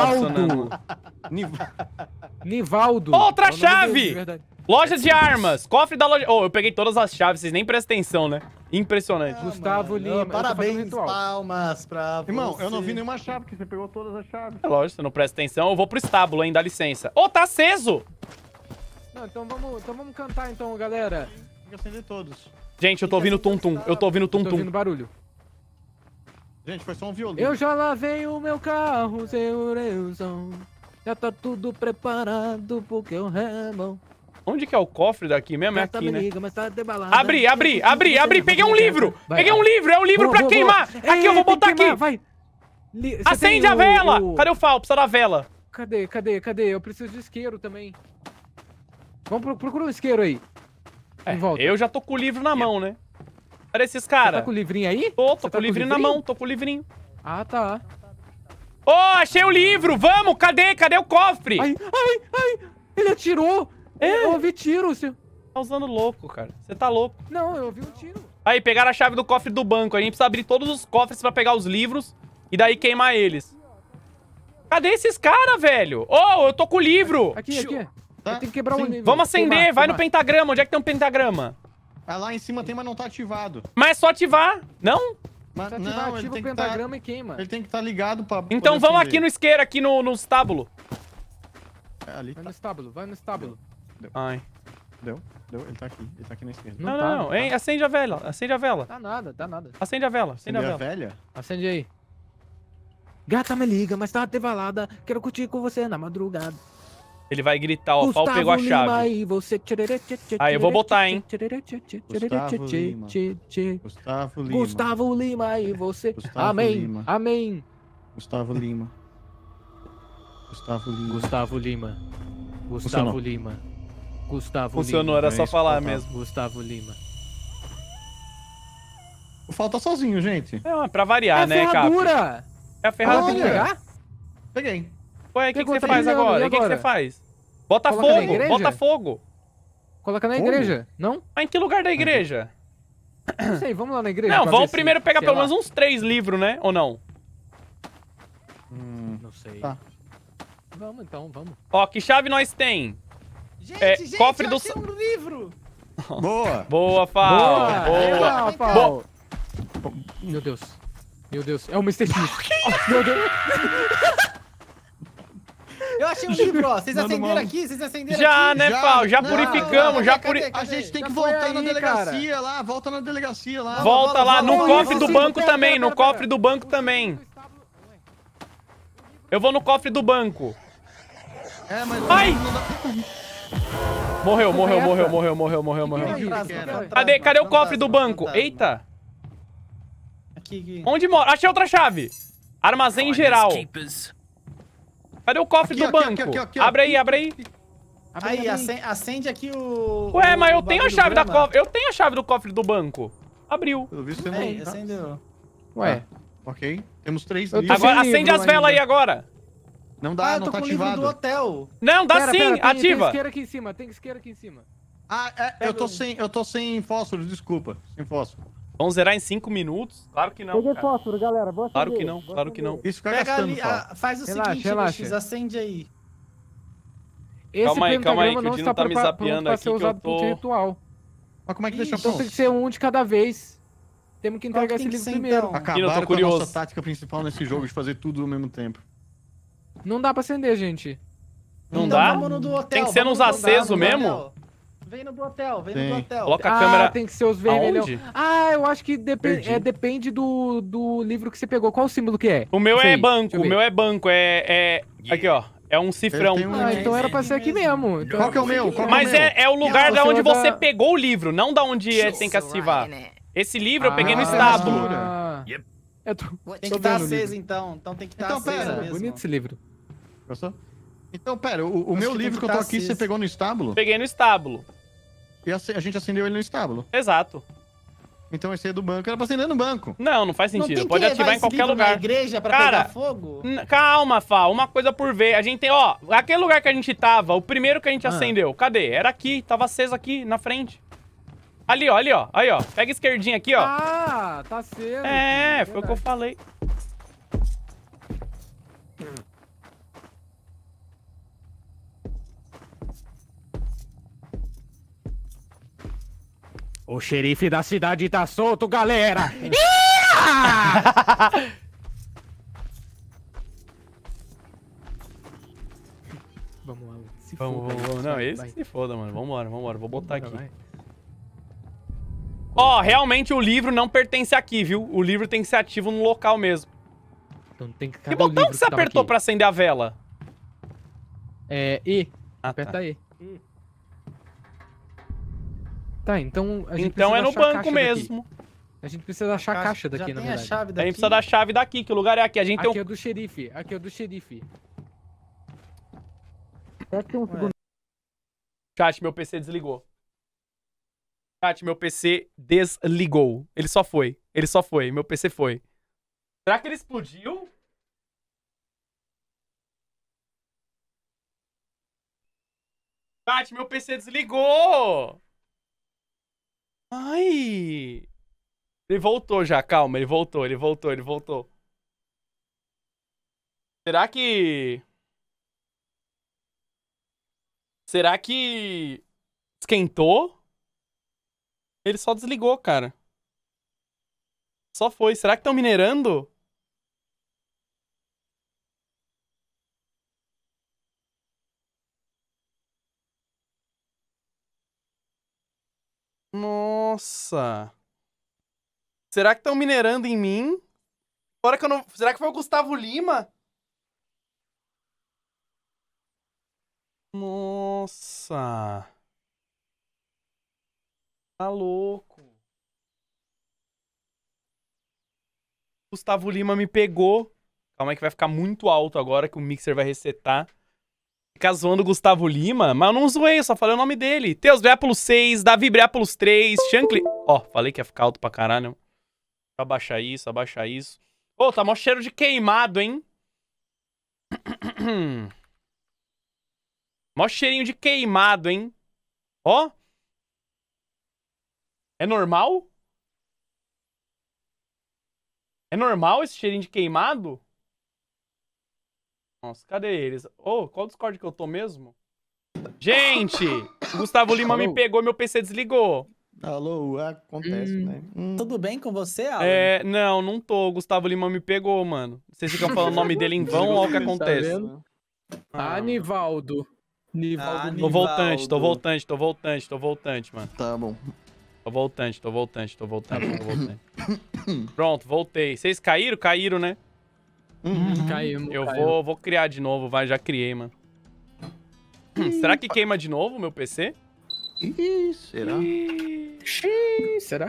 Nivaldo. Outra É o nome chave! dele, de verdade. Loja de armas. Cofre da loja... Oh, eu peguei todas as chaves, vocês nem prestam atenção, né? Impressionante. Gustavo Mano, Lima. Eu tô fazendo Parabéns, ritual. palmas pra você. Irmão, eu não vi nenhuma chave, porque você pegou todas as chaves. É lógico, você não presta atenção. Eu vou pro estábulo, hein? Dá licença. Ô, tá aceso! Não, então vamos cantar então, galera. Tem que acender todos. Gente, eu tô ouvindo tum-tum. Eu tô ouvindo Tô ouvindo tum-tum. barulho. Gente, foi só um violino. Eu já lavei o meu carro, seu Deusão. Já tá tudo preparado porque o Ramon... Onde que é o cofre daqui mesmo? É Já tá aqui, me né? liga, mas tá debalada. Abri! Peguei um livro! Vai, Peguei um vai. livro! É um livro Boa, pra boa, queimar! boa. Aqui, eu vou Tem que botar aqui! queimar, vai. Você Acende tem a vela! o- Cadê o Fal? Precisa da vela. Cadê? Eu preciso de isqueiro também. Vamos procurar um isqueiro aí. Em volta. Eu já tô com o livro na mão, né? Olha esses Você caras. tá com o livrinho aí? Tô Você com o livrinho na mão, tô com o livrinho. Ah, tá. Ô, achei o livro! Vamos! Cadê o cofre? Ai! Ele atirou! Eu ouvi tiro, seu... Tá usando louco, cara. Você tá louco. Não, eu ouvi um tiro. Aí, pegaram a chave do cofre do banco. A gente precisa abrir todos os cofres pra pegar os livros e daí queimar eles. Cadê esses caras, velho? Ô, eu tô com o livro! Aqui. Tá? Tem que quebrar um livro. Vamos acender, Queimar, vai no queimar. pentagrama. Onde é que tem um pentagrama? Ah, lá em cima tem, mas não tá ativado. Mas é só ativar, não? Mas, Só não, ativa ele o tem que pentagrama e queima. Ele tem que estar ligado pra Então poder vamos acender. aqui no isqueiro, aqui no estábulo. É, ali Vai tá. no estábulo. Ai. Deu. Ele tá aqui na esquerda. Não Não, tá, não, não não. tá. Hein? Acende a vela, acende a vela. Dá nada. Acende a vela, acende a Acendeu a vela. velha? Acende aí. Gata me liga, mas tá devalada. Quero curtir com você na madrugada. Ele vai gritar, ó, o Fal pegou a Lima chave. e você... Aí, eu vou botar, hein? Gustavo Lima. Gustavo Lima e você... Gustavo Amém, Lima. amém. Gustavo Lima. Gustavo Lima. Gustavo Lima. Funcionou. Gustavo Lima. Gustavo Funcionou, Lima. era só isso, falar faltava. mesmo. Gustavo Lima. O Falta sozinho, gente. É, pra variar, né, Cap? ferradura! É a ferradura. Tem que pegar? Peguei. Ué, o que Pegou, você tá faz ligando, agora? e O que você agora? faz? Bota Coloca na fogo, igreja? bota fogo. Coloca na Fogo? igreja, não? Mas em que lugar da igreja? Não sei, vamos lá na igreja. Não, pra vamos ver se- primeiro pegar sei pelo lá. menos uns 3 livros, né? Ou não? Não sei. Tá. Vamos então, vamos. Ó, que chave nós tem? Gente, cofre eu do... achei um livro! Boa. Boa, Fal. Boa. Boa, Paulo. Meu Deus. Meu Deus. É o Mr. Smith. Meu Deus. Eu achei um livro, ó. Vocês Mano, acenderam mano. aqui? Vocês acenderam Já, aqui? né, Já. Fal? Já Não, purificamos, já cadê? A gente tem Já que foi voltar na aí, delegacia lá. Volta na delegacia lá. Volta lá no Bola, cofre bola, do bola. banco também, no cofre do banco também. Eu vou no cofre do banco. É, mas... Ai! não dá- Morreu. Cadê? Cadê o cofre do banco? Eita. Aqui. Onde mora? Achei outra chave. Armazém geral. Cadê o cofre Aqui, do aqui, banco? aqui, aqui, ó. Abre aí. Aí, acende aqui o... Ué, mas eu o tenho a bagulho chave do da Brahma. cofre. Eu tenho a chave do cofre do banco. Abriu. Pelo visto, você não... Aí, tá? acendeu. Ué. Ok. Temos 3 Eu tô livros. Agora sem acende livro as velas aí ainda. agora. Não Ah, dá, eu não tô tá com o livro do ativado. hotel. Não, dá Pera, sim. pera, tem Ativa. isqueiro aqui em cima, tem isqueiro aqui em cima. Ah, eu tô sem fósforo, desculpa. Sem fósforo. Vamos zerar em 5 minutos? Claro que não. cara. fósforo, galera. Vou Claro que não, claro que não. Isso fica Pega gastando, ali, Fal. faz o Relaxa, seguinte, relaxa. LX, acende aí. Esse Calma aí, pentagrama que o não Dino está tá me pronto zapeando pra aqui ser que eu usado pro tô- ritual. Mas como é que deixa Então pronto? tem que ser um de cada vez. Temos que Qual entregar que tem esse que livro ser, primeiro. então? Ih, eu tô Acabaram com a curioso. nossa tática principal nesse jogo de fazer tudo ao mesmo tempo. Não dá pra acender, gente. Não Então dá? vamos no do hotel. Tem que ser vamos nos no do acesos hotel. mesmo? Vem no do hotel, vem no Tem. do hotel. Coloca a câmera... tem que ser os vermelhão. Aonde? Ah, eu acho que Perdi. depende do livro que você pegou. Qual o símbolo que é? O meu Sei, é deixa banco, eu o ver. meu é banco, Aqui, ó. É um cifrão. Tem um- Ah, então era pra ser aqui mesmo. Então Qual que é o meu? Qual que Mas é o lugar Não, da o onde seu é você da- pegou o livro, não da onde tem que ativar. Esse livro eu peguei no Ah, estábulo. Ah, eu tô... Tem Tô que estar vendo o livro. acesa então. Então tem que estar Então, acesa pera, mesmo. Bonito esse livro. Gostou? Então, pera, o meu que tem livro que que eu tô tá aqui, aceso. você pegou no estábulo? Peguei no estábulo. E a gente acendeu ele no estábulo. Exato. Então esse aí é do banco, era pra acender no banco. Não faz Não sentido. tem Pode que levar ativar em esse qualquer livro lugar. na igreja pra Cara, pegar fogo? Calma, Fá, uma coisa por vez. A gente tem, ó, aquele lugar que a gente tava, o primeiro que a gente acendeu, cadê? Era aqui, tava aceso aqui, na frente. Ali, ó, aí, ó. Pega a esquerdinha aqui, ó. Ah, tá cedo. É, foi o que eu falei. O xerife da cidade tá solto, galera! Vamos, Alan. Se Vamos. foda, Não, vai, esse vai. se foda, mano. Vambora. Vou botar aqui. Vai. Ó, realmente o livro não pertence aqui, viu? O livro tem que ser ativo no local mesmo. Então tem que Que cadê o botão livro que você tava apertou aqui? pra acender a vela? É E. Ah, Aperta tá. E. Tá, então a gente Então precisa é no achar a banco caixa mesmo. daqui. A gente precisa achar a caixa daqui, já na tem a verdade. chave A daqui. gente precisa da chave daqui, que o lugar é aqui. A gente tem Aqui um... é do xerife. Aqui é do xerife. Chat, meu PC desligou. Chat, meu PC desligou. Ele só foi. Ele só foi. Meu PC foi. Será que ele explodiu? Chat, meu PC desligou! Ai! Ele voltou já, calma. Ele voltou, ele voltou, ele voltou. Será que... Será que... esquentou? Ele só desligou, cara. Só foi. Será que estão minerando? Nossa. Será que estão minerando em mim? Fora que eu não... Será que foi o Gustavo Lima? Nossa. Tá louco. Gustavo Lima me pegou. Calma aí que vai ficar muito alto agora que o mixer vai resetar. Ficar zoando o Gustavo Lima, mas eu não zoei, eu só falei o nome dele. Teus Brépolos 6, Davi Brépolos 3, Shankly... Ó, falei que ia ficar alto pra caralho. Abaixa isso, abaixa isso. Ô, tá mó cheiro de queimado, hein? Mó cheirinho de queimado, hein? Ó. É normal? É normal esse cheirinho de queimado? Nossa, cadê eles? Ô, qual Discord que eu tô mesmo? Gente, o Gustavo Lima me pegou e meu PC desligou. Alô, acontece, né? Tudo bem com você, Alan? É, não tô. O Gustavo Lima me pegou, mano. Vocês ficam falando o nome dele em vão, olha o que acontece. Tá vendo? Nivaldo. Nivaldo. Tô voltante, tô voltante, tô voltante, tô voltante, mano. Tá bom. Tô voltante, tô voltante, tô voltante, tô voltante. Pronto, voltei. Vocês caíram? Caíram, né? Caímos. Eu vou criar de novo, vai, já criei, mano. Será que queima de novo o meu PC? Ih, será? Xiii, será?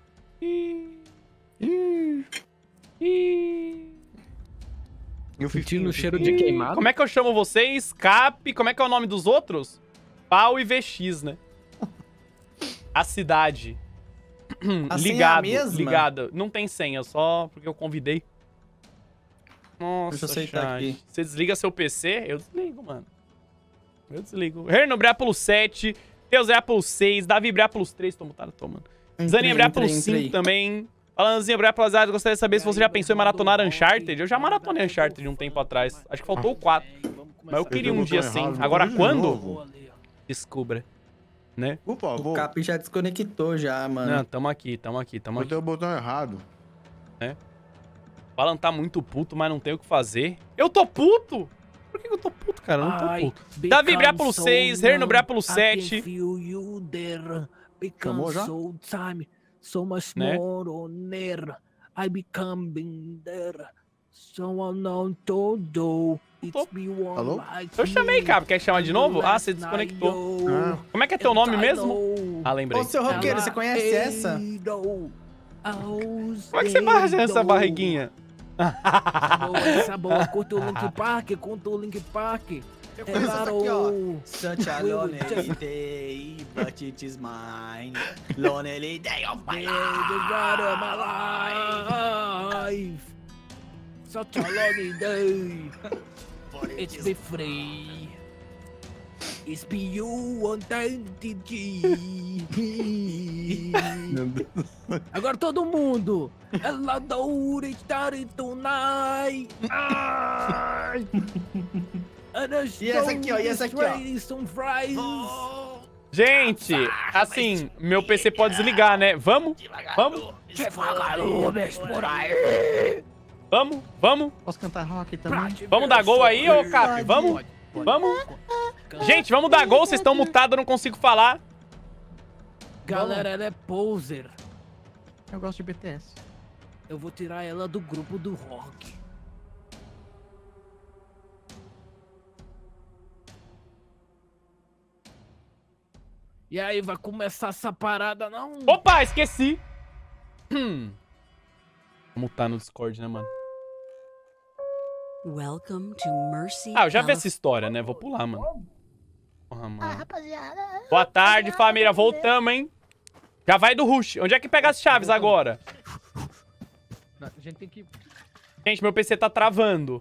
Eu Sentindo o cheiro de queimado. Como é que eu chamo vocês? Cap, como é que é o nome dos outros? Pau e VX, né? A cidade. A senha é a Ligado, mesma? ligado. Não tem senha, só porque eu convidei. Nossa, Deixa eu aceitar chat. aqui. Você desliga seu PC? Eu desligo, mano. Eu desligo. Herno Brépolos 7, Teus Brépolos 6, Davi Brépolos 3, tô mutado, tô, mano. Zaninha Brépolos 5 também. Falanzinha Brépolos, gostaria de saber se você já pensou em maratonar Uncharted. Eu já maratonei Uncharted um tempo atrás. Acho que faltou o 4. Mas eu queria um dia sim. Agora quando? Descubra. Né? Por favor. O Cap já desconectou já, mano. Não, tamo aqui, tamo aqui, tamo aqui. Botei o botão errado. O Alan tá muito puto, mas não tem o que fazer. Eu tô puto? Por que eu tô puto, cara? Eu não tô puto. Davi Brépolos 6, Herno Brépolos 7. Chamou já? So much Né? more on there. I become there. So unknown todo. It's me one Alô? like Eu chamei, me. cara. Quer chamar de novo? Ah, você desconectou. Ah. Como é que é teu nome mesmo? Ah, lembrei. Ô, seu roqueiro, você conhece essa? Como é que você faz essa barriguinha? Essa boa, curta o Link Park, conta o Link Park. Eu conheço essa aqui, ó. Such a lonely day, but it is mine. Lonely day of my life. Such a lonely day. It's be free. It's be you identity. Agora todo mundo. Ela dura estar tonight. Ai. E essa aqui, ó, e essa aqui, ó. Gente, assim, meu PC pode desligar, né? Vamos? Vamos? Vamos? Vamos? Posso cantar rock também? Vamos dar gol aí, ô Cap? Vamos? Vamos? Gente, vamos dar gol, vocês estão mutados, eu não consigo falar. Galera, ela é poser. Eu gosto de BTS. Eu vou tirar ela do grupo do rock. E aí, vai começar essa parada, não? Opa, esqueci. Vamos mutar no Discord, né, mano? Welcome to Mercy. Ah, eu já vi essa California. história, né? Vou pular, mano. Porra, Ah, mano. rapaziada. Boa tarde, família. Voltamos, hein? Já vai do Rush. Onde é que pega as chaves agora? A gente tem que... Gente, meu PC tá travando.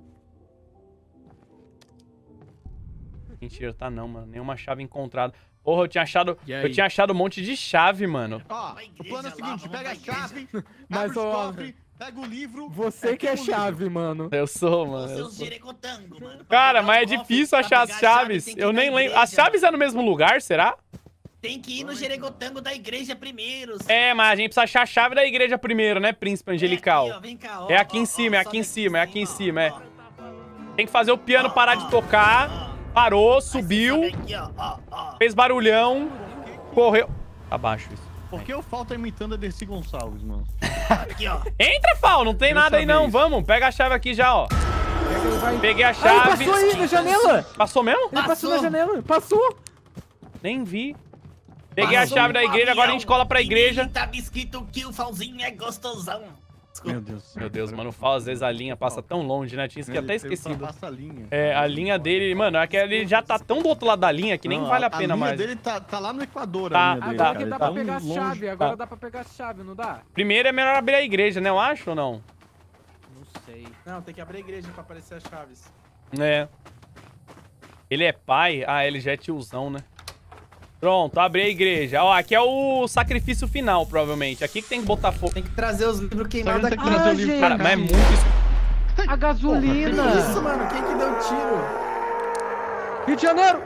Mentira, tá não, mano. Nenhuma chave encontrada. Porra, eu tinha achado um monte de chave, mano. Ó, o plano é o seguinte, pega a chave, Mas, abre os ó, cofres, pega o livro... Você que é aqui o livro. chave, mano. Eu sou, mano. eu Seus sou. girecotango, mano. Cara, Pra mas é pegar o cofre, difícil pra achar as pegar a chave, chaves. tem que Eu ir na nem lembro. igreja, As chaves é no mesmo lugar, será? Tem que ir no girecotango da igreja primeiro. É, mas a gente precisa achar a chave da igreja primeiro, né, príncipe angelical? É aqui, ó, vem cá, ó, É aqui ó, em cima, ó, é aqui em sobe cima, é aqui em cima, é. ó. Tem que fazer o piano parar de tocar. Parou, Aí você subiu, sobe aqui, ó. fez barulhão, correu. Abaixo isso. Por que o Fal tá imitando a Dercy Gonçalves, mano? Aqui, ó. Entra, Fal, não tem Quero nada aí saber não. isso. Vamos, pega a chave aqui já, ó. Peguei a Ah, chave. ele passou aí na janela! Passou mesmo? Ele passou na janela, passou! Nem vi. Peguei a Passou chave da um igreja, agora a avião gente cola pra e igreja. nele Tava escrito que o Falzinho é gostosão. Meu Deus. Meu Deus, mano, o Fal, às vezes a linha passa tão longe, né? Tinha até esquecido. Passa a linha. É, a linha dele, mano, é que ele já tá tão do outro lado da linha que nem Não, vale a pena linha mais. dele tá lá no Equador, Tá, a linha dele. Agora cara. que Ele dá tá pra pegar a longe. chave, agora Tá. dá pra pegar a chave, não dá? Primeiro é melhor abrir a igreja, né? Eu acho ou não? Não sei. Não, tem que abrir a igreja pra aparecer as chaves. É. Ele é pai? Ah, ele já é tiozão, né? Pronto, abri a igreja. Ó, aqui é o sacrifício final, provavelmente. Aqui que tem que botar fogo. Tem que trazer os livros Só queimados ele tem aqui. que trazer o livro Cara, pra mas é cá. muito... A gasolina! Que isso, mano? Quem que deu tiro? Rio de Janeiro!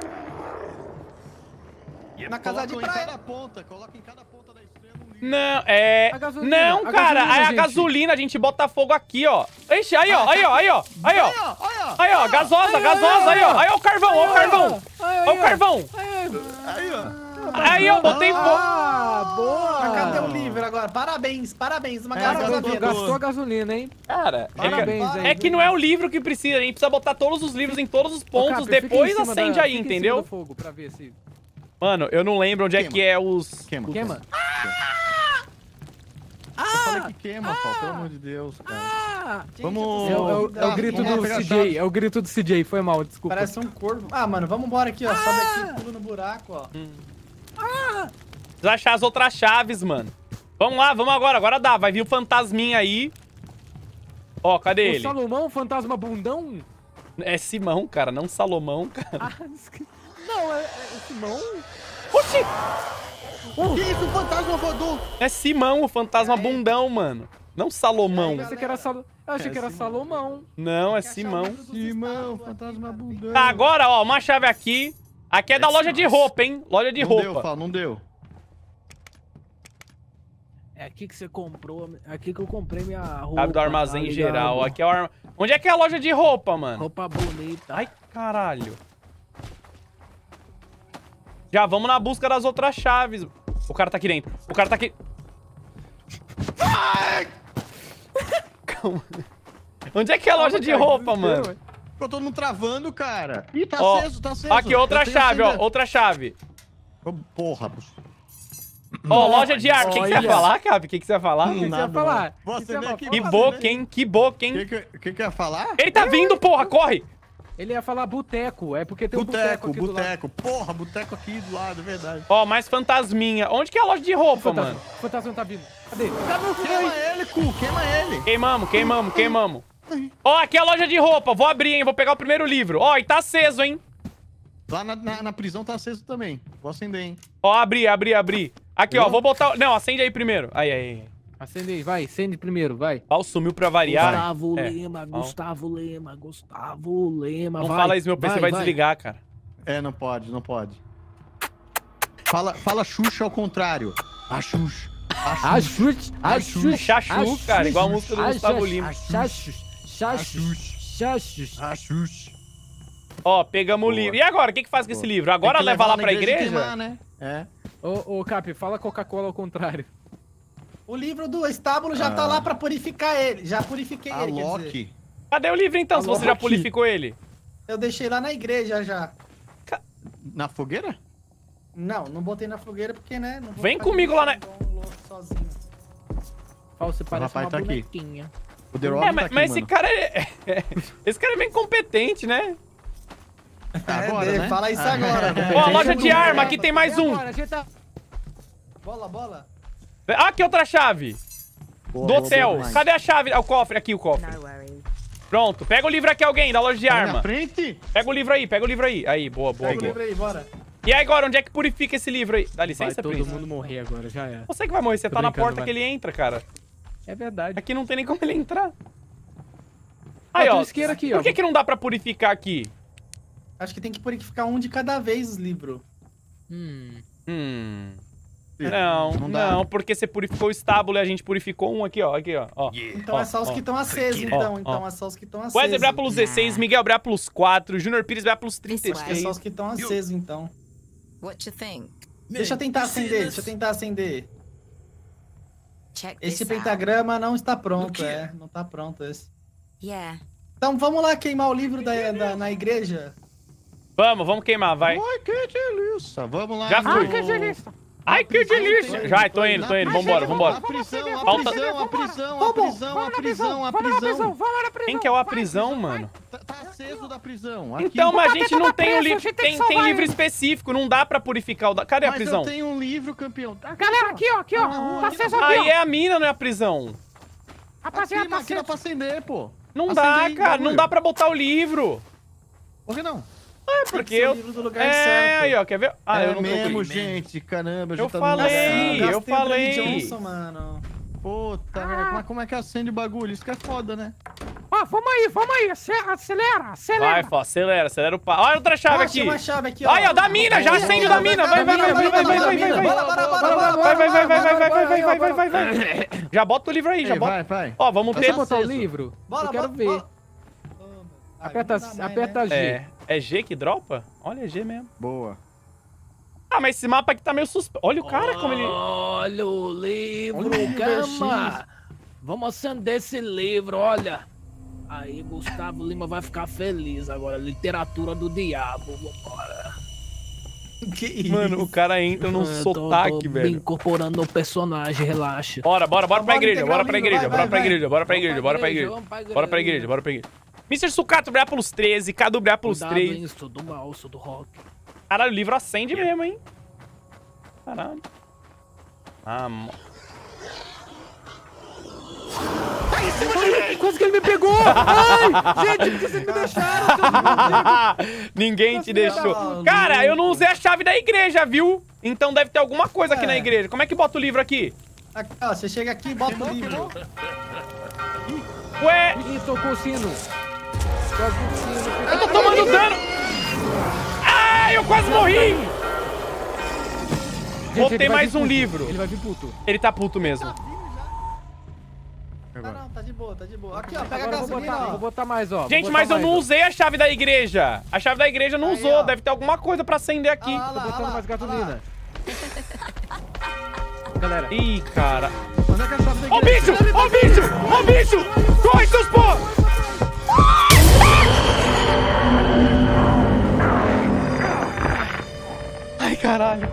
Na casa de Coloca em praia. cada ponta, coloca em cada ponta da estrela um livro. Não, é... A gasolina, Não, a cara, gasolina, aí a gente. gasolina, a gente bota fogo aqui, ó. Ixi, aí, ó, aí, ó, aí, ó. Aí, ó. Olha, Aí, ó, gasosa, gasosa, aí, ó. Aí, ó o carvão, ó o carvão. Ó o carvão. aí, ó. Aí, ó, botei fogo. Ah, boa! Mas cadê o livro agora? Parabéns, parabéns. Uma garota Parabéns, vendo. gastou a gasolina, hein? Cara, Parabéns, hein? é que não é o livro que precisa, a gente precisa botar todos os livros em todos os Ô, pontos, Cap, fica em depois cima acende da- aí, fica em cima entendeu? do fogo pra ver se... Mano, eu não lembro onde é Queima. que é os... Queima. Queima? Eu falei que queima, Fal, pelo amor de Deus, cara. Ah! Vamos... É o grito vamos do pegar a CJ, chave. é o grito do CJ, foi mal, desculpa. Parece um corvo. Ah, mano, vamos embora aqui, ó. Sobe aqui, pula no buraco, ó. Precisa achar as outras chaves, mano. Vamos lá, vamos agora, agora dá. Vai vir o fantasminha aí. Ó, cadê O ele? Salomão, fantasma bundão? É Simão, cara, não Salomão, cara. Ah, não, é Simão? Oxi! Que isso, o fantasma voador? É Simão, o fantasma bundão, mano. Não Salomão. Eu achei que era, eu achei que era Salomão. Não, é Simão. Simão, fantasma abundante. Tá, agora, ó, uma chave aqui. Aqui é da loja de roupa, hein? Loja de Não roupa. deu, Fal, não deu. É aqui que você comprou, aqui que eu comprei minha roupa. Chave do armazém tá ligado? geral. Aqui é o Onde é que é a loja de roupa, mano? Roupa bonita. Ai, caralho. Já vamos na busca das outras chaves. O cara tá aqui dentro. O cara tá aqui. Calma. Onde é que é a loja de roupa, mano? Ficou todo mundo travando, cara. Ih, tá Ó, aceso, tá aceso. aqui, outra Eu tenho chave, ó. acender. Outra chave. Ô, porra, bicho. Ó, loja de arte. O que que você ia Olha. falar, Cabe? O que que você ia falar? O que você ia Nada, falar? mano. O que você ia Você falar? vem Que aqui. boca, hein? Que boca, hein? O que ia falar? Ele tá vindo, porra, corre! Ele ia falar boteco, é porque tem um boteco Boteco, aqui do lado. boteco. Porra, boteco aqui do lado, é verdade. Ó, mais fantasminha. Onde que é a loja de roupa, Fantasma, mano? fantasma tá vindo. Cadê? Queima ele, cu, queima ele. Queimamos, queimamos, queimamos. Ó, aqui é a loja de roupa. Vou abrir, hein? Vou pegar o primeiro livro. Ó, e tá aceso, hein? Lá na prisão tá aceso também. Vou acender, hein. Ó, abri. Aqui, ó, Pegou? vou botar... Não, acende aí primeiro. Aí. Acende aí, vai, acende primeiro, vai. Pau sumiu pra variar. Gustavo É. Lema, Ó. Gustavo Lema, Não vai. fala isso, meu PC vai desligar, cara. É, não pode, não pode. Fala Xuxa ao contrário. A Xuxa. A Xuxa, a Xuxa. Chachu, cara, igual a música do Gustavo Lima. Chachu. A Xuxa. Ó, pegamos o Boa. livro. E agora, o que que faz com esse livro? Agora Tem que leva lá na pra e igreja? queimar, né? É. Ô, Cap, fala Coca-Cola ao contrário. O livro do estábulo já tá lá pra purificar ele. Já purifiquei A ele, quer dizer. Loki. Cadê o livro então, se você já Loki. purificou ele? Eu deixei lá na igreja já. Na fogueira? Não botei na fogueira porque, né? Não vou Vem ficar comigo lá na... igual um louco sozinho. Você parece rapaz uma tá aqui. bonequinha. O The Rock tá mas aqui, esse mano. cara é... Esse cara é bem competente, né? Agora, né? Fala isso agora. né? Ó, loja de arma, aqui tem mais um. Agora, a gente tá... Bola. Ah, aqui outra chave. Boa, Do boa, hotel. boa, Cadê a chave? Ah, o cofre, aqui o cofre. Pronto, pega o livro aqui, alguém, da loja de Tá na arma. minha frente? Pega o livro aí. Aí, boa. Pega o livro aí, bora. E aí, agora, onde é que purifica esse livro aí? Dá Vai licença, todo Príncipe. mundo morrer agora, já é. Você que vai morrer, você Tô tá na brincando, porta vai. que ele entra, cara. É verdade. Aqui não tem nem como ele entrar. Aí, tem ó. um isqueiro aqui, Por ó. que não dá pra purificar aqui? Acho que tem que purificar um de cada vez os livros. Não, porque você purificou o estábulo e a gente purificou um aqui, ó. Ó. Então é só os que estão acesos, então. Então é só os que estão acesos. Wesley brilhar pelos 16, Miguel brilhar pelos 4, Júnior Pires brilhar pelos Acho que é 33. só os que estão acesos, então. What you think? Deixa eu tentar acender. Check Esse this out. pentagrama não está pronto, não tá pronto esse. Yeah. Então vamos lá queimar o livro na igreja. Vamos queimar, vai. Ai, que delícia. Vamos lá. Já fui. Ah, que delícia. Ai, que delícia. Já, tô indo. Vambora. A prisão. Vamos na prisão. Quem que é a prisão, mano? Tá aceso da prisão. Aqui. Então, mas a gente não tem o preso, livro. a gente tem que Tem salvar livro ele. específico, não dá pra purificar o da. Cadê a Mas prisão? eu tenho um livro, campeão. Galera, aqui, ó. Tá aceso aqui, Aí ó. é a mina, não é a prisão. Rapaziada, tá Aqui dá aceso. pra acender, pô. Não dá, Acende aí, cara. bagulho. Não dá pra botar o livro. Por que não? É porque eu. livro do lugar É, certo. aí, ó. Quer ver? Ah, eu não mesmo, tô. gente. Caramba, Eu já tá falei. no... eu Gastei o falei. Brandon Johnson, mano. Puta, mas como é que acende o bagulho? Isso que é foda, né? Ó, vamos aí. Acelera. Vai, Fó, acelera o pá. Olha outra chave aqui. Achei uma chave aqui, ó. Olha, ó, da mina, já acende o da mina. Vai. Já bota o livro aí, já bota. Vai. Ó, vamos ter. Deixa eu botar o livro. Bora, eu quero bora, ver. bora. Aperta G. É G que dropa? Olha, é G mesmo. Boa. Ah, mas esse mapa aqui tá meio suspeito. Olha o cara como ele... Olha o livro, Olha o calma. Vamos acender esse livro, olha. Aí, Gustavo Lima vai ficar feliz agora. Literatura do diabo, vambora. Que isso? Mano, o cara entra num Eu sotaque, me velho. incorporando no personagem, relaxa. Bora pra igreja, integrar bora o pra livro, igreja, vai, bora pra vai. igreja, bora pra igreja, bora pra igreja. Vamos pra igreja. Bora pra igreja, bora pra igreja. Mr. Sucato brilhar pelos 13, Cadu brilhar pelos Cuidado, 3. hein, sou do mal, sou do rock. Caralho, o livro acende mesmo, hein? Caralho. Ah, Quase que ele me pegou! Ai! Gente, por que vocês me deixaram? Ninguém te deixou. Cara, eu não usei a chave da igreja, viu? Então deve ter alguma coisa aqui na igreja. Como é que bota o livro aqui? Aqui, ó, você chega aqui e bota o livro. Ué, Ih, tocou o sino. Tocou o sino. eu tô tomando dano. Ai, eu quase morri. Botei ele vai mais vir um puto. livro. Ele vai vir puto. Ele tá puto mesmo. Não, tá de boa. Aqui, ó, pega Agora a eu vou gasolina, botar, ó. vou botar mais, ó. Gente, Vou botar mas eu mais, não ó. usei a chave da igreja. A chave da igreja não Aí, usou. ó. Deve ter alguma coisa pra acender aqui. Ah, Tô lá, botando lá, mais lá. gasolina. Galera, Ih, cara. Onde é que a chave da Ó o igreja? bicho! Ó o bicho! Ó o bicho! Corre, seus porra! Ai, caralho.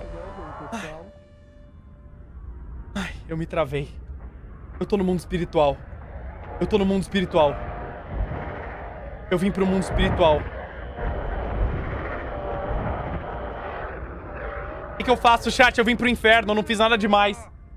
Ai, eu me travei. Eu tô no mundo espiritual. Eu tô no mundo espiritual. Eu vim pro mundo espiritual. O que eu faço, chat? Eu vim pro inferno, eu não fiz nada demais.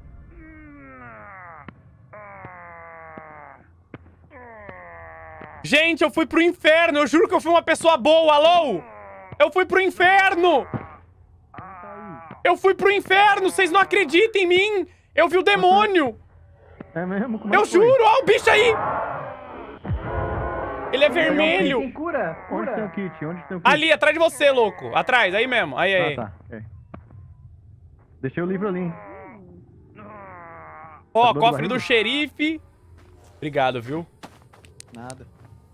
Gente, eu fui pro inferno. Eu juro que eu fui uma pessoa boa. Alô? Eu fui pro inferno. Eu fui pro inferno. Vocês não acreditam em mim. Eu vi o demônio. É mesmo? Como é Eu que foi? juro. Ó o bicho aí. Ele é vermelho. Cura. Onde tem o kit? Onde tem o kit? Ali, atrás de você, louco. Atrás, aí mesmo. Aí, aí. Ah, tá. Ok. Deixei o livro ali. hein? Ó, Tá dando cofre do barriga? xerife. Obrigado, viu? Nada.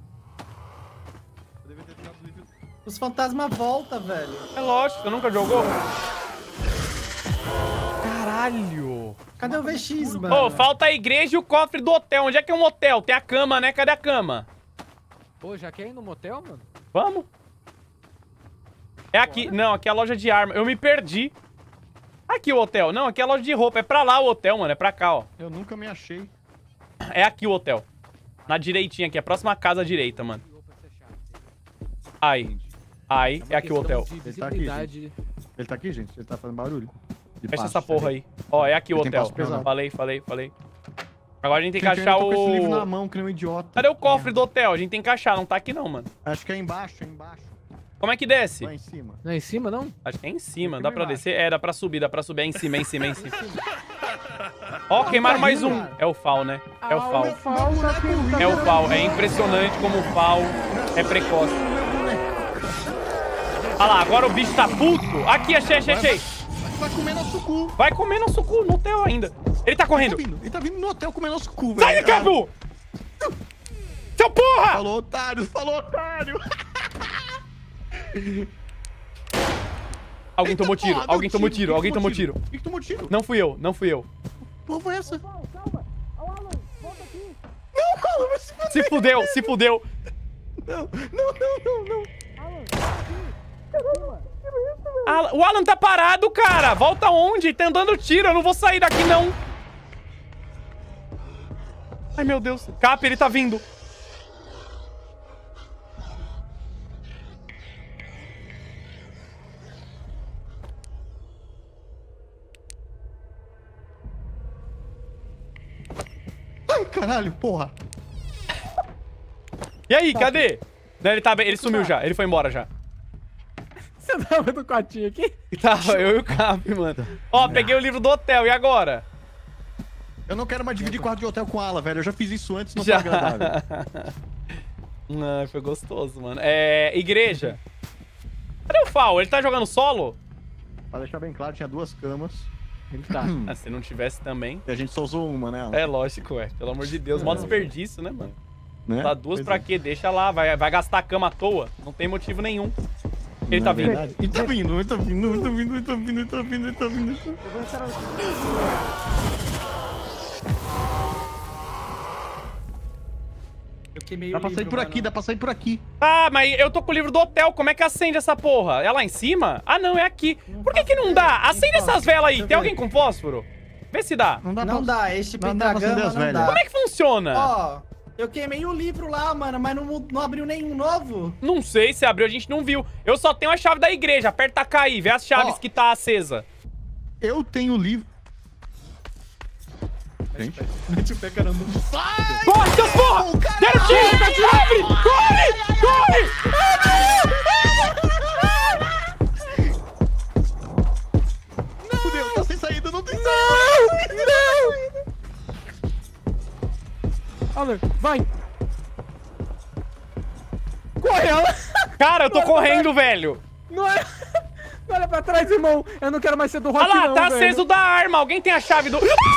Os fantasmas voltam, velho. É lógico, você nunca jogou? Caralho. Cadê o VX, mano? Ô, falta a igreja e o cofre do hotel. Onde é que é um hotel? Tem a cama, né? Cadê a cama? Pô, já quer ir no motel, mano? Vamos? É aqui. Não, aqui é a loja de arma. Eu me perdi. Aqui o hotel. Não, aqui é a loja de roupa. É pra lá o hotel, mano. É pra cá, ó. Eu nunca me achei. É aqui o hotel. Na direitinha aqui. A próxima casa à direita, mano. Aí. Aí, é aqui o hotel. Ele tá aqui, gente. Ele tá aqui, gente? Ele tá fazendo barulho. Fecha essa porra aí. Ó, é aqui o hotel. Falei. Agora a gente tem que achar o... Eu tô com esse livro na mão, que nem um idiota. Cadê o cofre do hotel? A gente tem que achar. Não tá aqui não, mano. Acho que é embaixo, é embaixo. Como é que desce? Lá em cima. Não é em cima, não? Acho que é em cima. Dá pra descer? É, dá pra subir. É em cima. Ó, queimaram mais um. É o FAO, né? É o FAO. É o FAO. É impressionante como o FAO é precoce. Olha lá, agora o bicho tá puto. Aqui, achei. Vai comer nosso cu. Vai comer nosso cu no hotel ainda. Ele tá correndo. Ele tá vindo no hotel comer nosso cu, velho. Sai de cá, Bu! Seu porra! Falou, otário. Alguém tomou tiro. Quem que tomou tiro? Não fui eu. Porra, foi essa? Calma. Alan, volta aqui. Não. Se fudeu. Não. Alan, O Alan tá parado, cara. Volta onde? Tá andando tiro. Eu não vou sair daqui, não. Ai, meu Deus. Cap, ele tá vindo. Ai, caralho, porra. E aí, cadê? Não, ele tá bem. Ele sumiu já. Ele foi embora já. Você tava no quartinho aqui? Tava, eu e o Cap, mano. Ó, peguei o livro do hotel. E agora? Eu não quero mais dividir quarto de hotel com a Ala, velho. Eu já fiz isso antes, não Já. foi agradável. Não, foi gostoso, mano. Igreja. Cadê o FAO? Ele tá jogando solo? Pra deixar bem claro, tinha 2 camas. Ele tá. Ah, se não tivesse também. E a gente só usou uma, né, Ala? É lógico, Pelo amor de Deus. Mó desperdício, né, mano? Né? Dá 2 Pois pra é. quê? Deixa lá. Vai gastar a cama à toa. Não tem motivo nenhum. Ele tá vindo. Ele tá vindo. Eu queimei Dá o pra livro, sair por aqui. Ah, mas eu tô com o livro do hotel. Como é que acende essa porra? É lá em cima? Ah, não. É aqui. Por que não dá? Acende essas velas aí. Tem alguém com fósforo? Vê se dá. Não dá, este não dá pra acender pentagrama as não velhas. dá. Como é que funciona? Ó, eu queimei o livro lá, mano, mas não abriu nenhum novo. Não sei se abriu, a gente não viu. Eu só tenho a chave da igreja. Aperta K aí, vê as chaves que tá acesa. Eu tenho o livro. Gente. Mete o pé, caramba. Sai! Corre, seus porra! Deram tiro! Abre! Corre! Não! Fudeu, tá sem saída, não tem saída! Alan, vai! Corre, Alan! Cara, eu tô correndo, velho! Não olha pra trás, irmão! Eu não quero mais ser do Rock, Olha lá, não, tá velho. aceso da arma! Alguém tem a chave do...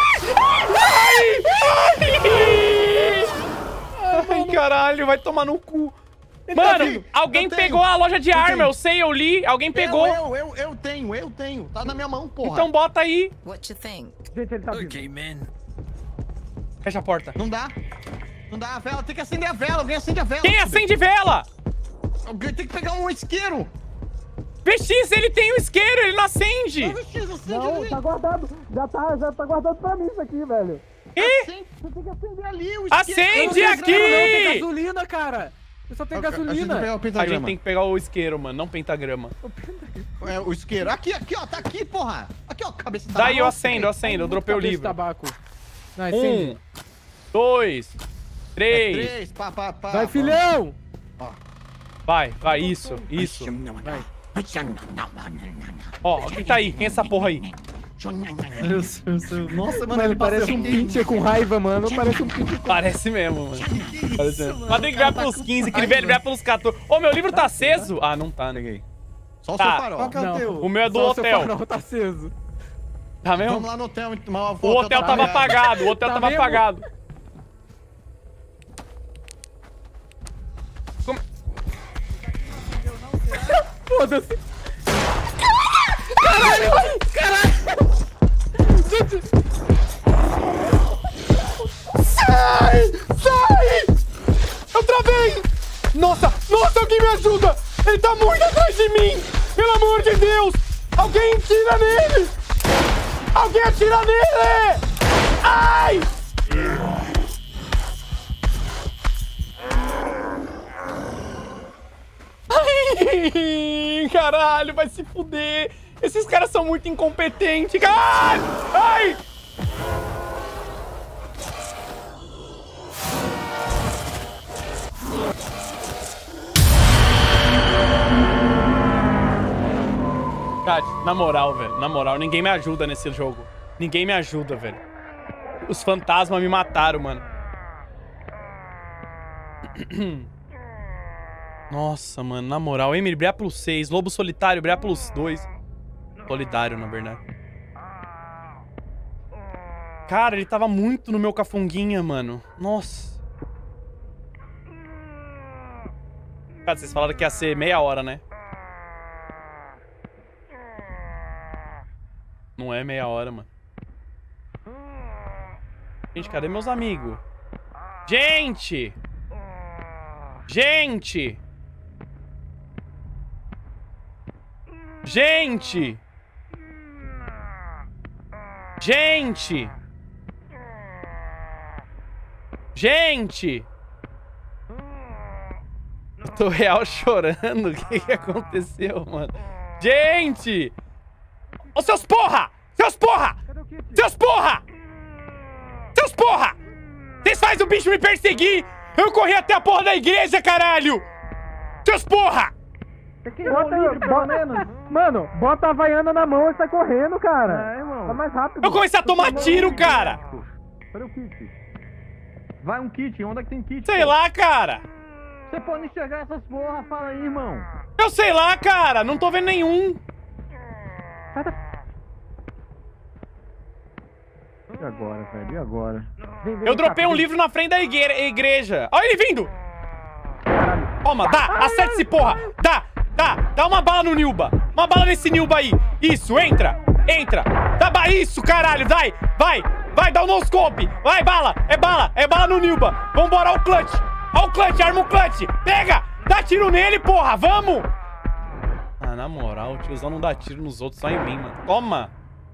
Ai, caralho, vai tomar no cu. Mano, alguém pegou a loja de arma, eu sei, eu li. Alguém pegou. Eu tenho. Tá na minha mão, porra. Então bota aí. What you think? Gente, ele tá vindo. Fecha a porta. Não dá a vela, tem que acender a vela. Alguém acende a vela. Quem acende vela? Alguém tem que pegar um isqueiro. VX, ele tem o isqueiro, ele não acende. Não, tá guardado. Já tá guardado pra mim isso aqui, velho. Quê? Você tem que acender ali o isqueiro. Acende Não aqui! tem gasolina, cara. Eu só tenho gasolina. A gente tem que pegar o isqueiro, mano, não pentagrama. É, o isqueiro. Aqui, ó. Tá aqui, porra. Aqui, ó, cabeça de Daí eu tabaco. acendo. Eu dropei o Cabeça de livro. tabaco. Não, 1, 2, 3. 3, pá. Vai, filhão! Vai, isso. Ó, quem tá aí? Quem é essa porra aí? Nossa, Mano, ele parece um pincher com raiva, mano. Parece um pincher com... Parece mesmo, mano. Parece mesmo. Mas tem que virar pelos 15, aquele velho virar pelos 14. Ô, meu livro tá aceso? Ah, não tá, neguei. Só o Tá. seu farol. Qual que é o Não. teu? O meu é do Só o seu hotel. farol tá aceso. Tá mesmo? Vamos lá no hotel. O hotel tava apagado, o hotel Tá tava mesmo? apagado. Foda-se. Sai! Eu travei! Nossa, alguém me ajuda! Ele tá muito atrás de mim! Pelo amor de Deus! Alguém atira nele! Alguém atira nele! Ai! Ai! Caralho, vai se fuder! Esses caras são muito incompetentes! Ai! Ai! Cara, na moral, velho. Na moral, ninguém me ajuda nesse jogo. Ninguém me ajuda, velho. Os fantasmas me mataram, mano. Nossa, mano, na moral. Emily, brilha plus 6. Lobo solitário, brilha plus 2. Solidário, na verdade. Cara, ele tava muito no meu cafunguinha, mano. Nossa. Cara, vocês falaram que ia ser meia hora, né? Não é meia hora, mano. Gente, cadê meus amigos? Gente! Gente! Gente! Gente! Gente! Eu tô real chorando. O que aconteceu, mano? Gente! Ô, seus porra! Seus porra! Seus porra! Seus porra! Vocês fazem o bicho me perseguir! Eu corri até a porra da igreja, caralho! Seus porra! Mano, bota a Havaiana na mão e sai correndo, cara. É, irmão. Tá mais rápido. Eu comecei a tomar tiro, cara! Cadê o kit? Vai um kit, onde é que tem kit? Sei lá, cara! Você pode enxergar essas porra, fala aí, irmão. Eu sei lá, cara! Não tô vendo nenhum! E agora, velho? E agora? Eu dropei um livro na frente da igreja. Olha ele vindo! Toma, dá! Acerta esse porra! Dá! Dá uma bala no Nilba! Uma bala nesse Nilba aí! Isso, entra! Entra! Dá isso, caralho! Vai, dá o no-scope! Vai, bala! É bala no Nilba! Vambora, ao clutch! Ao clutch, arma o clutch! Pega! Dá tiro nele, porra! Vamos! Ah, na moral, o tiozão não dá tiro nos outros, só em mim, mano. Toma!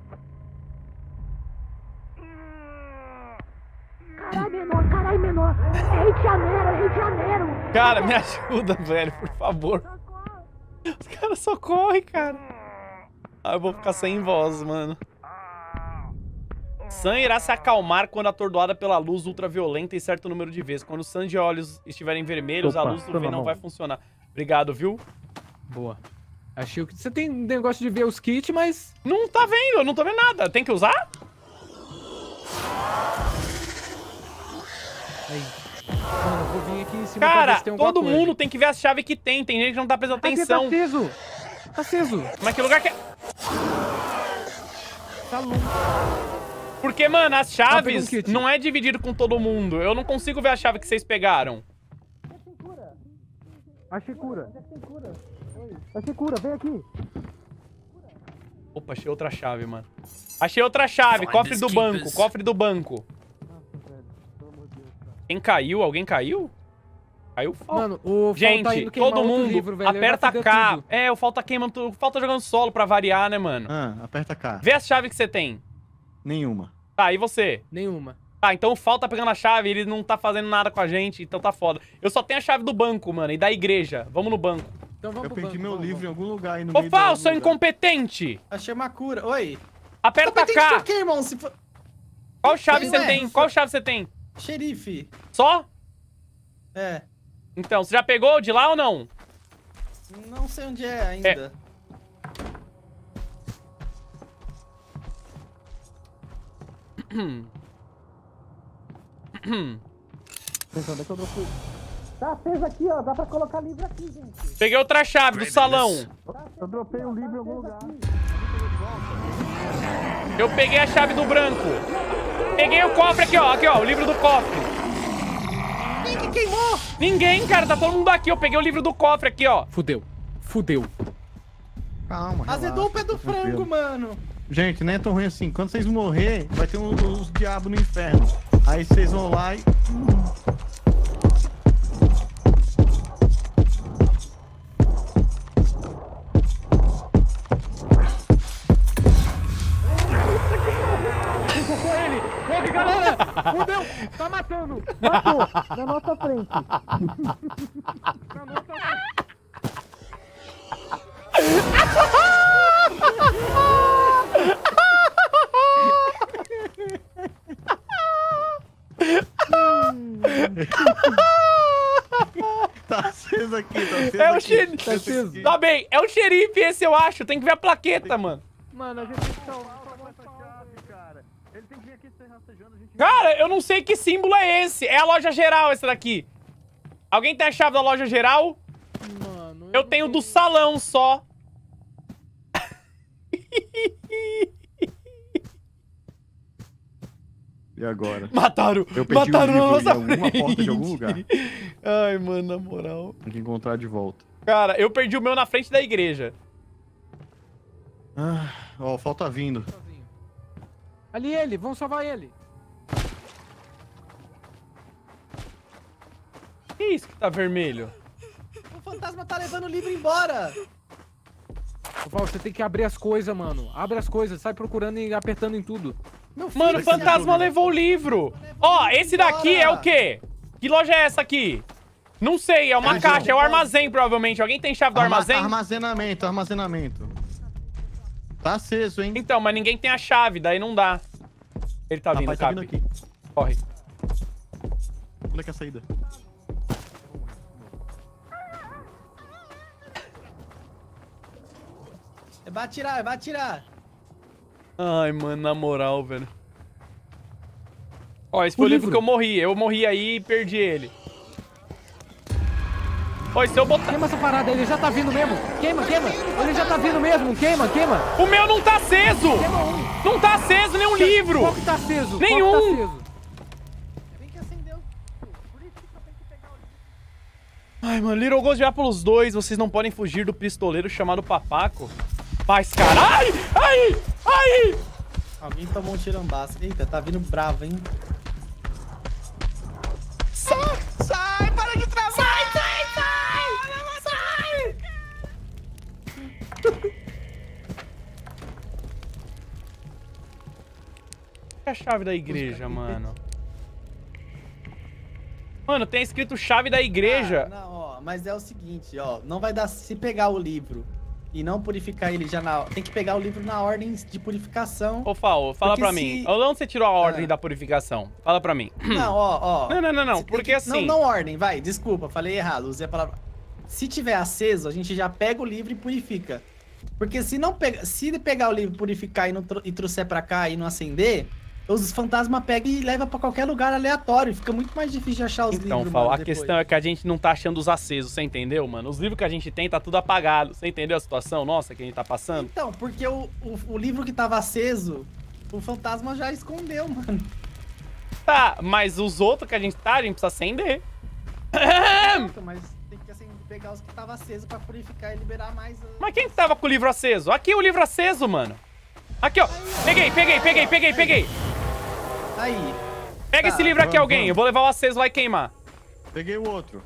Caralho, menor. É Rio de Janeiro. Cara, me ajuda, velho, por favor. Os caras só correm, cara. Ah, eu vou ficar sem voz, mano. Sam irá se acalmar quando atordoada pela luz ultraviolenta em certo número de vezes. Quando os sangue de olhos estiverem vermelhos, a luz do V não vai funcionar. Obrigado, viu? Boa. Achei que você tem negócio de ver os kits, mas... Não tá vendo, eu não tô vendo nada. Tem que usar? Aí. Mano, eu vou vir aqui em cima pra cara, ver se tem todo coisa. mundo tem que ver a chave que tem. Tem gente que não tá prestando atenção. Tá aceso. Tá aceso. Mas que lugar que é? Tá louco. Porque, mano, as chaves não é dividido com todo mundo. Eu não consigo ver a chave que vocês pegaram. Achei cura. Achei cura, vem aqui. Opa, achei outra chave, mano. Achei outra chave, cofre do banco, cofre do banco. Quem caiu? Alguém caiu? Caiu? Mano, o gente, Falta indo queimar todo outro mundo livro, velho, aperta vai K. tudo. É, o Falta queimando, o Falta jogando solo pra variar, né, mano? Aperta K. Vê a chave que você tem. Nenhuma. Tá, e você? Nenhuma. Tá, então o Falta tá pegando a chave, ele não tá fazendo nada com a gente, então tá foda. Eu só tenho a chave do banco, mano, e da igreja. Vamos no banco. Então vamos Eu perdi meu livro em algum lugar aí no Ô, meio Fal, do seu lugar. incompetente! Achei uma cura. Oi. Aperta Competente K. por quê, irmão? Se for... Qual chave Quem você é? tem? Qual chave você tem? Xerife. Só? É. Então, você já pegou de lá ou não? Não sei onde é ainda. Onde é que eu dropei? Tá aceso aqui, ó. Dá pra colocar livro aqui, gente. Peguei outra chave do salão. Eu dropei um livro em algum lugar. Eu peguei a chave do branco. Peguei o cofre aqui, ó, o livro do cofre. Quem que queimou? Ninguém, cara, tá todo mundo aqui. Eu peguei o livro do cofre aqui, ó. Fudeu. Calma, Azedou o pé do tranquilo. frango, mano. Gente, não é tão ruim assim. Quando vocês morrer, vai ter uns diabos no inferno. Aí vocês vão lá e... galera! Fudeu! Tá matando! Matou! Na nossa frente! Na nossa frente! Tá aceso aqui, tá aceso É o aqui. xerife. Tá aceso. Tá bem, é o xerife esse, eu acho. Tem que ver a plaqueta, mano. Mano, a gente tem que salvar. Ele tem que vir aqui rastejando, a gente... Cara, eu não sei que símbolo é esse. É a loja geral essa daqui. Alguém tem a chave da loja geral? Mano, Eu tenho do salão só. E agora? Mataram! Eu perdi Mataram na o livro nossa em alguma frente. porta de algum lugar. Ai, mano, na moral. Tem que encontrar de volta. Cara, eu perdi o meu na frente da igreja. Ah, ó, o falta vindo. Ali ele, vamos salvar ele. Que isso que tá vermelho? O fantasma tá levando o livro embora. Eu falo, você tem que abrir as coisas, mano. Abre as coisas, sai procurando e apertando em tudo. Mano, o fantasma levou o livro. Ó, esse daqui é o quê? Que loja é essa aqui? Não sei, é uma caixa, é o armazém, provavelmente. Alguém tem chave do armazém? Armazenamento. Tá aceso, hein? Então, mas ninguém tem a chave, daí não dá. Ele tá vindo, Rapaz, tá Cap. vindo aqui. Corre. Onde é que é a saída? Vai atirar, vai atirar. Ai, mano, na moral, velho. Ó, esse foi o livro que eu morri. Eu morri aí e perdi ele. Ó, e se eu botar... Queima essa parada, ele já tá vindo mesmo. Queima. Ele já tá vindo mesmo. Queima. O meu não tá aceso! Não tá aceso nenhum livro! Qual que tá aceso? Nenhum! Qual que tá aceso? Vem que acendeu. Por isso que só tem que pegar o livro. Ai, mano, Little Ghost já pelos dois. Vocês não podem fugir do pistoleiro chamado Papaco. Mas, caralho! Ai! Alguém tomou um tirambaço. Eita, tá vindo bravo, hein? Sai, para de travar! Sai! É a chave da igreja, mano. Mano, tem escrito chave da igreja. Não, ó, mas é o seguinte, ó. Não vai dar se pegar o livro e não purificar ele já na... Tem que pegar o livro na ordem de purificação. Ô, Fal, fala Porque pra se- mim. Onde você tirou a ordem da purificação? Fala pra mim. Não, ó. Não. Você tem Porque que- assim... Não ordem, vai. Desculpa, falei errado. Usei a palavra... Se tiver aceso, a gente já pega o livro e purifica. Porque se não pega... Se ele pegar o livro, purificar e trouxer pra cá e não acender, os fantasmas pegam e levam pra qualquer lugar aleatório. Fica muito mais difícil de achar os Então, livros, Fal, mano, a depois. questão é que a gente não tá achando os acesos, você entendeu, mano? Os livros que a gente tem tá tudo apagado. Você entendeu a situação nossa que a gente tá passando? Então, porque o livro que tava aceso, o fantasma já escondeu, mano. Tá, mas os outros que a gente precisa acender. Mas tem que assim, pegar os que tava aceso pra purificar e liberar mais... Mas quem que tava com o livro aceso? Aqui o livro aceso, mano. Aqui, ó. Peguei. Aí. Pega Tá, esse livro aqui, vamos, alguém. vamos. Eu vou levar o aceso lá e queimar. Peguei o outro.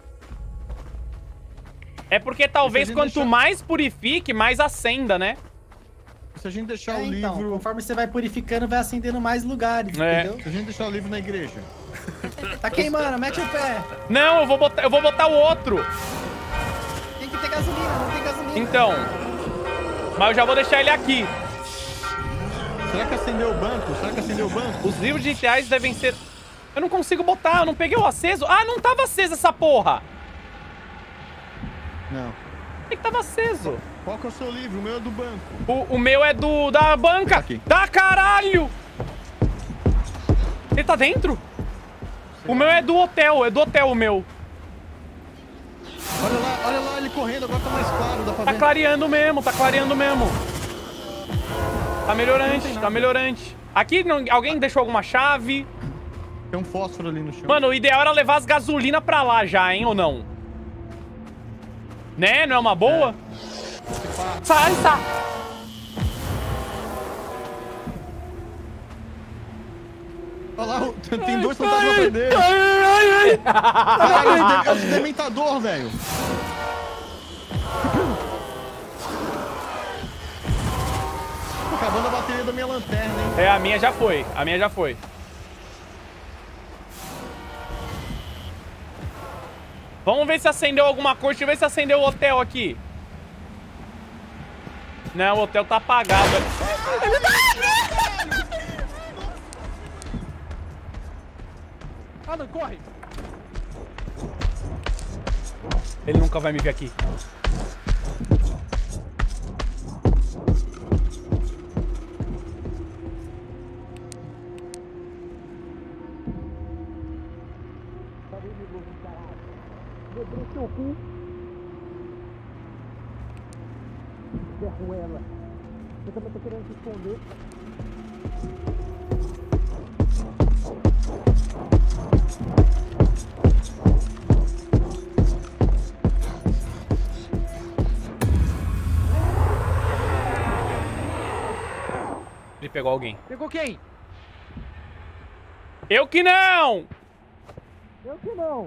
É porque talvez gente quanto deixar- mais purifique, mais acenda, né? Se a gente deixar o Então, livro... conforme você vai purificando, vai acendendo mais lugares, É. entendeu? Se a gente deixar o livro na igreja. Tá queimando, mete o pé. Não, eu vou botar o outro. Tem que ter gasolina, não tem gasolina. Então. Mas eu já vou deixar ele aqui. Será que acendeu o banco? Os livros digitais devem ser... Eu não consigo botar, eu não peguei o aceso. Ah, não tava aceso essa porra. Não. Por que tava aceso? Qual que é o seu livro? O meu é do banco. O meu é da banca. Aqui. Da caralho. Ele tá dentro? O meu é do hotel o meu. Olha lá ele correndo, agora tá mais claro, dá pra Tá ver. clareando mesmo. Tá melhorante. Aqui, alguém deixou alguma chave? Tem um fósforo ali no chão. Mano, o ideal era levar as gasolina pra lá já, hein, ou não? Né? Não é uma boa? Sai! Olha lá, tem dois fantasmas atrás dele. Caralho, é o dementador, velho. Tô acabando a bateria da minha lanterna, hein. É, a minha já foi. Vamos ver se acendeu alguma coisa. Deixa eu ver se acendeu o hotel aqui. Não, o hotel tá apagado. Ah, não, corre! Ele nunca vai me ver aqui. Ferro ela. Eu também tô querendo te esconder. Ele pegou alguém. Pegou quem? Eu que não! Eu que não.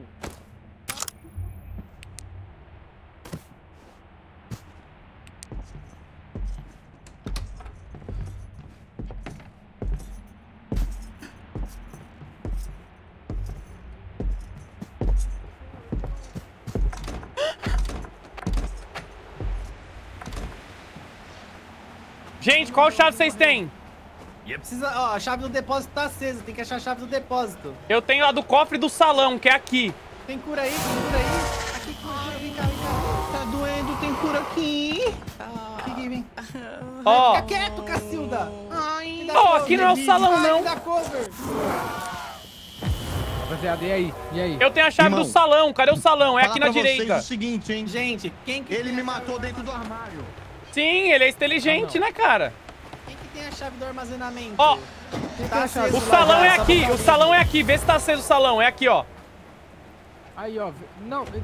Gente, qual chave vocês têm? Precisa, ó, a chave do depósito tá acesa, tem que achar a chave do depósito. Eu tenho a do cofre do salão, que é aqui. Tem cura aí, tem cura aí. Aqui, cura, vem cá, vem cá. Tá doendo, tem cura aqui. Aqui, vem. Ó. Fica quieto, Cacilda. Ai, Ó, aqui não é o salão, não. Dá cover. Rapaziada, e aí? E aí? Eu tenho a chave Irmão, do salão. Cadê o salão? É aqui na Falar pra vocês direita. o seguinte, hein? Gente, quem que Ele tem me a matou dentro do armário. Sim, ele é inteligente, né, cara? Quem que tem a chave do armazenamento? Ó, Tá aceso o lá salão já, é só aqui. botar O salão é aqui. Vê se tá aceso o salão. É aqui, ó. Aí, ó. Não. Ixi.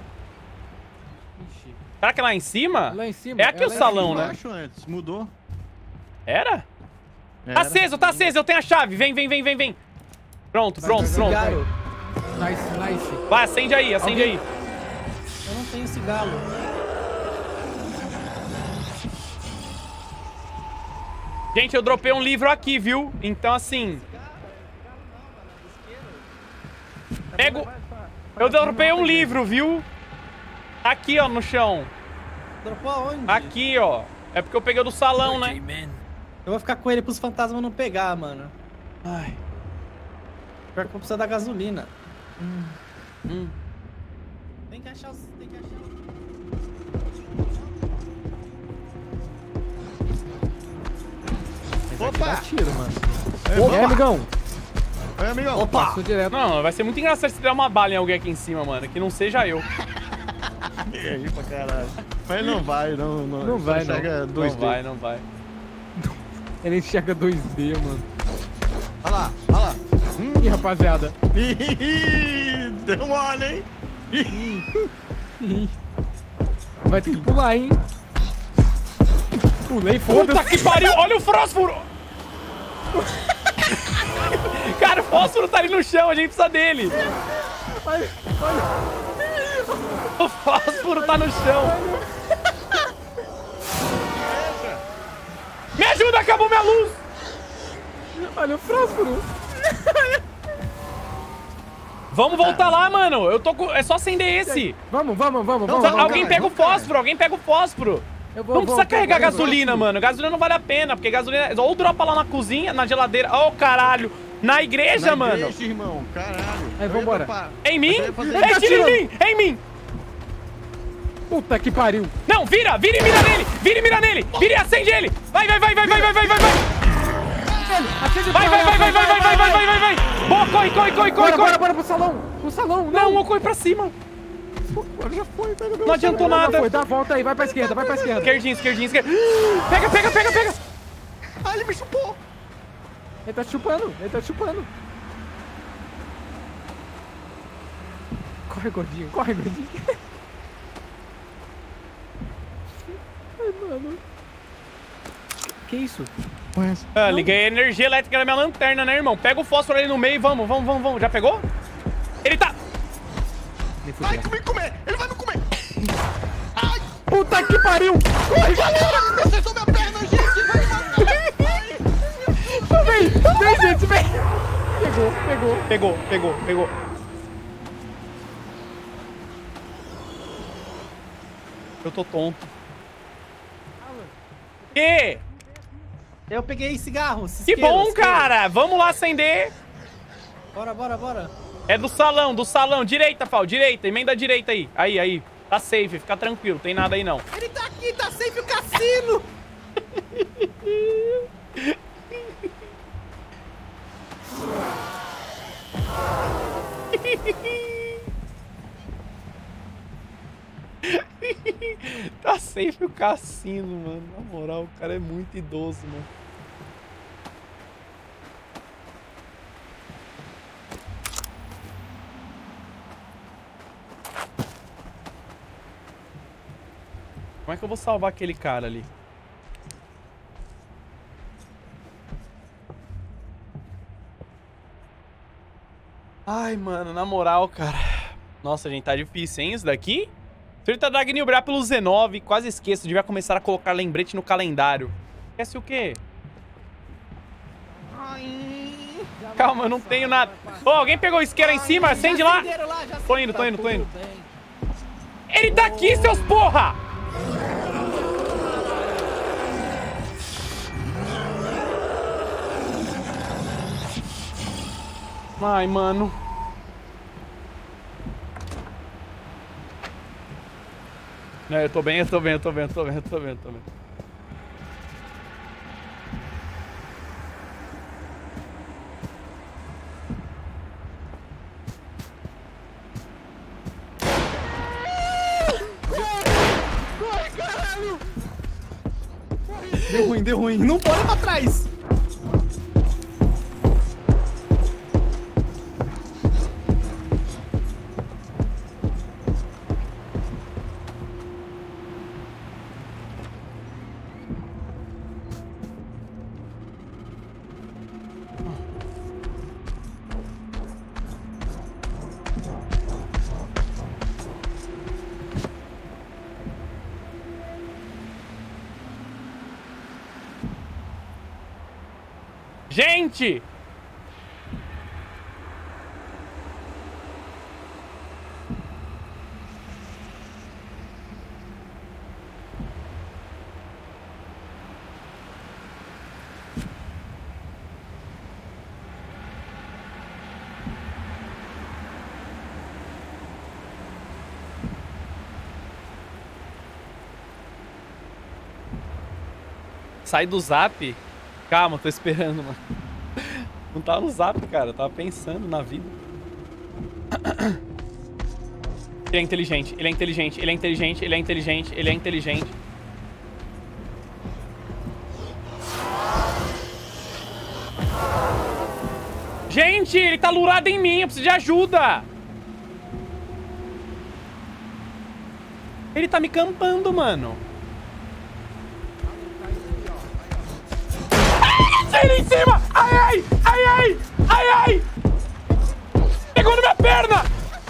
Será que é lá em cima? Lá em cima. É aqui o salão, né? Embaixo antes, mudou. Era? Era. Aceso, tá aceso. Eu tenho a chave. Vem, vem, vem, vem, vem. Pronto, pronto, pronto. Cigarro. Nice, nice. Vai, acende aí, acende aí. Eu não tenho cigarro. Gente, eu dropei um livro aqui, viu? Então, assim... Pego... Eu dropei um livro, viu? Aqui, ó, no chão. Dropou aonde? Aqui, ó. É porque eu peguei o do salão, né? Eu vou ficar com ele pros fantasmas não pegar, mano. Ai. Pior que eu vou precisar da gasolina. Tem que achar os... Opa! Tiro, mano. Opa! E aí, amigão? Oi, amigão. Opa! Passou direto. Não, vai ser muito engraçado se der uma bala em alguém aqui em cima, mano. Que não seja eu. E aí, pra caralho. Mas não vai, não. Não vai, não. Chega 2D. Não vai, não vai. Ele enxerga 2D, mano. Olha lá, olha lá. Ih, rapaziada. Ih, deu mole, hein? Vai ter que pular, hein? Pulei, Puta foda-se. que pariu! Olha o fósforo! Cara, o fósforo tá ali no chão, a gente precisa dele. Olha. O fósforo tá no chão. Me ajuda, acabou minha luz! Olha o fósforo. Vamos voltar lá, mano. Eu tô com... É só acender esse. Vamos. Alguém pega o fósforo, alguém pega o fósforo. Não precisa carregar gasolina, mano. mano. Gasolina não vale a pena, porque gasolina... Ou dropa lá na cozinha, na geladeira. Ô, caralho. Na igreja, mano. Na igreja, irmão. Caralho. Aí, vambora. É em mim? Eu ia fazer- É tira em mim! É em mim! Puta que pariu. Não, vira e mira nele! Vira e mira nele! Vira e acende ele! Vai! Acende Vai! Boa, corre! Bora pro salão. Pro salão, Não, eu corri pra cima. Já foi, velho. Não adiantou nada. Foi, dá a volta aí, vai pra esquerda. Esquerdinha. Pega! Ah, ele me chupou. Ele tá chupando. Corre, gordinho. Ai, mano. Que isso? Ah, liguei a energia elétrica na minha lanterna, né, irmão? Pega o fósforo ali no meio e vamos. Já pegou? Ele tá... Vai me comer. Ele vai me comer. Puta que pariu! Corre, galera. Acertou minha perna, gente. Vai me matar. Vem, gente, vem! Pegou. Eu tô tonto. Que? Eu peguei cigarro. Que bom, cara! Vamos lá acender. Bora, bora, bora. É do salão, do salão. Direita, Fal, direita. Emenda a direita aí. Aí, aí. Tá safe, fica tranquilo. Tem nada aí, não. Ele tá aqui, tá safe o cassino! Tá safe o cassino, mano. Na moral, o cara é muito idoso, mano. Como é que eu vou salvar aquele cara ali? Ai, mano, na moral, cara. Nossa, gente, tá difícil, hein? Isso daqui? Senhorita Dragni Ubrar pelo Z9. Quase esqueço. Devia começar a colocar lembrete no calendário. Esquece o quê? Calma, eu não tenho nada. Ô, alguém pegou o isqueiro em cima? Acende lá. Tô indo, tô indo, tô indo. Ele tá aqui, seus porra! Ai, mano. Não, eu tô bem, eu tô bem, eu tô bem, eu tô bem, eu tô bem, eu tô bem. Corre, caralho! Deu ruim, deu ruim. Não pode pra trás! Gente! Sai do zap? Calma, tô esperando, mano. Não tava no zap, cara. Eu tava pensando na vida. Ele é inteligente, ele é inteligente, ele é inteligente, ele é inteligente, ele é inteligente. Gente, ele tá lurado em mim, eu preciso de ajuda. Ele tá me campando, mano. Ele em cima! Ai, ai! Ai, ai! Ai, ai! Pegou na minha perna!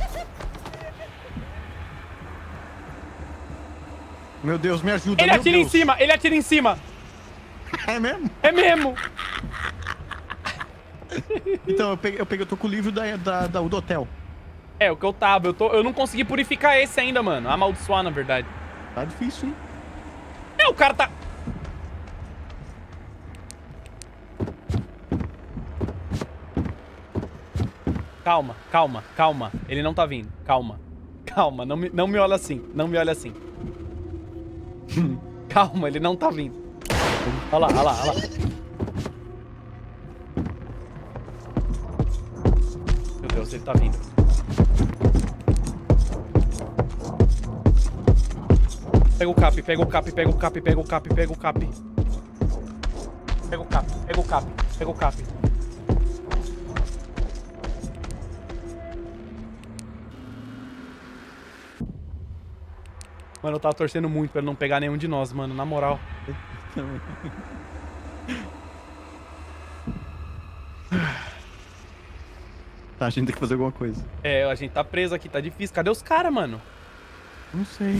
Meu Deus, me ajuda, Ele atira em cima! Ele atira em cima! É mesmo? É mesmo! Então, eu tô com o livro do hotel. É, o que eu tava. Eu não consegui purificar esse ainda, mano. Amaldiçoar, na verdade. Tá difícil, hein? É, o cara tá... Calma, calma, calma. Ele não tá vindo. Calma. Calma, não me olha assim. Não me olha assim. Calma, ele não tá vindo. Olha lá, olha lá, olha lá. Meu Deus, ele tá vindo. Pega o cap, pega o cap, pega o cap, pega o cap, pega o cap. Pega o cap, pega o cap, pega o cap. Mano, eu tava torcendo muito pra ele não pegar nenhum de nós, mano, na moral. Tá, a gente tem que fazer alguma coisa. É, a gente tá preso aqui, tá difícil. Cadê os caras, mano? Não sei.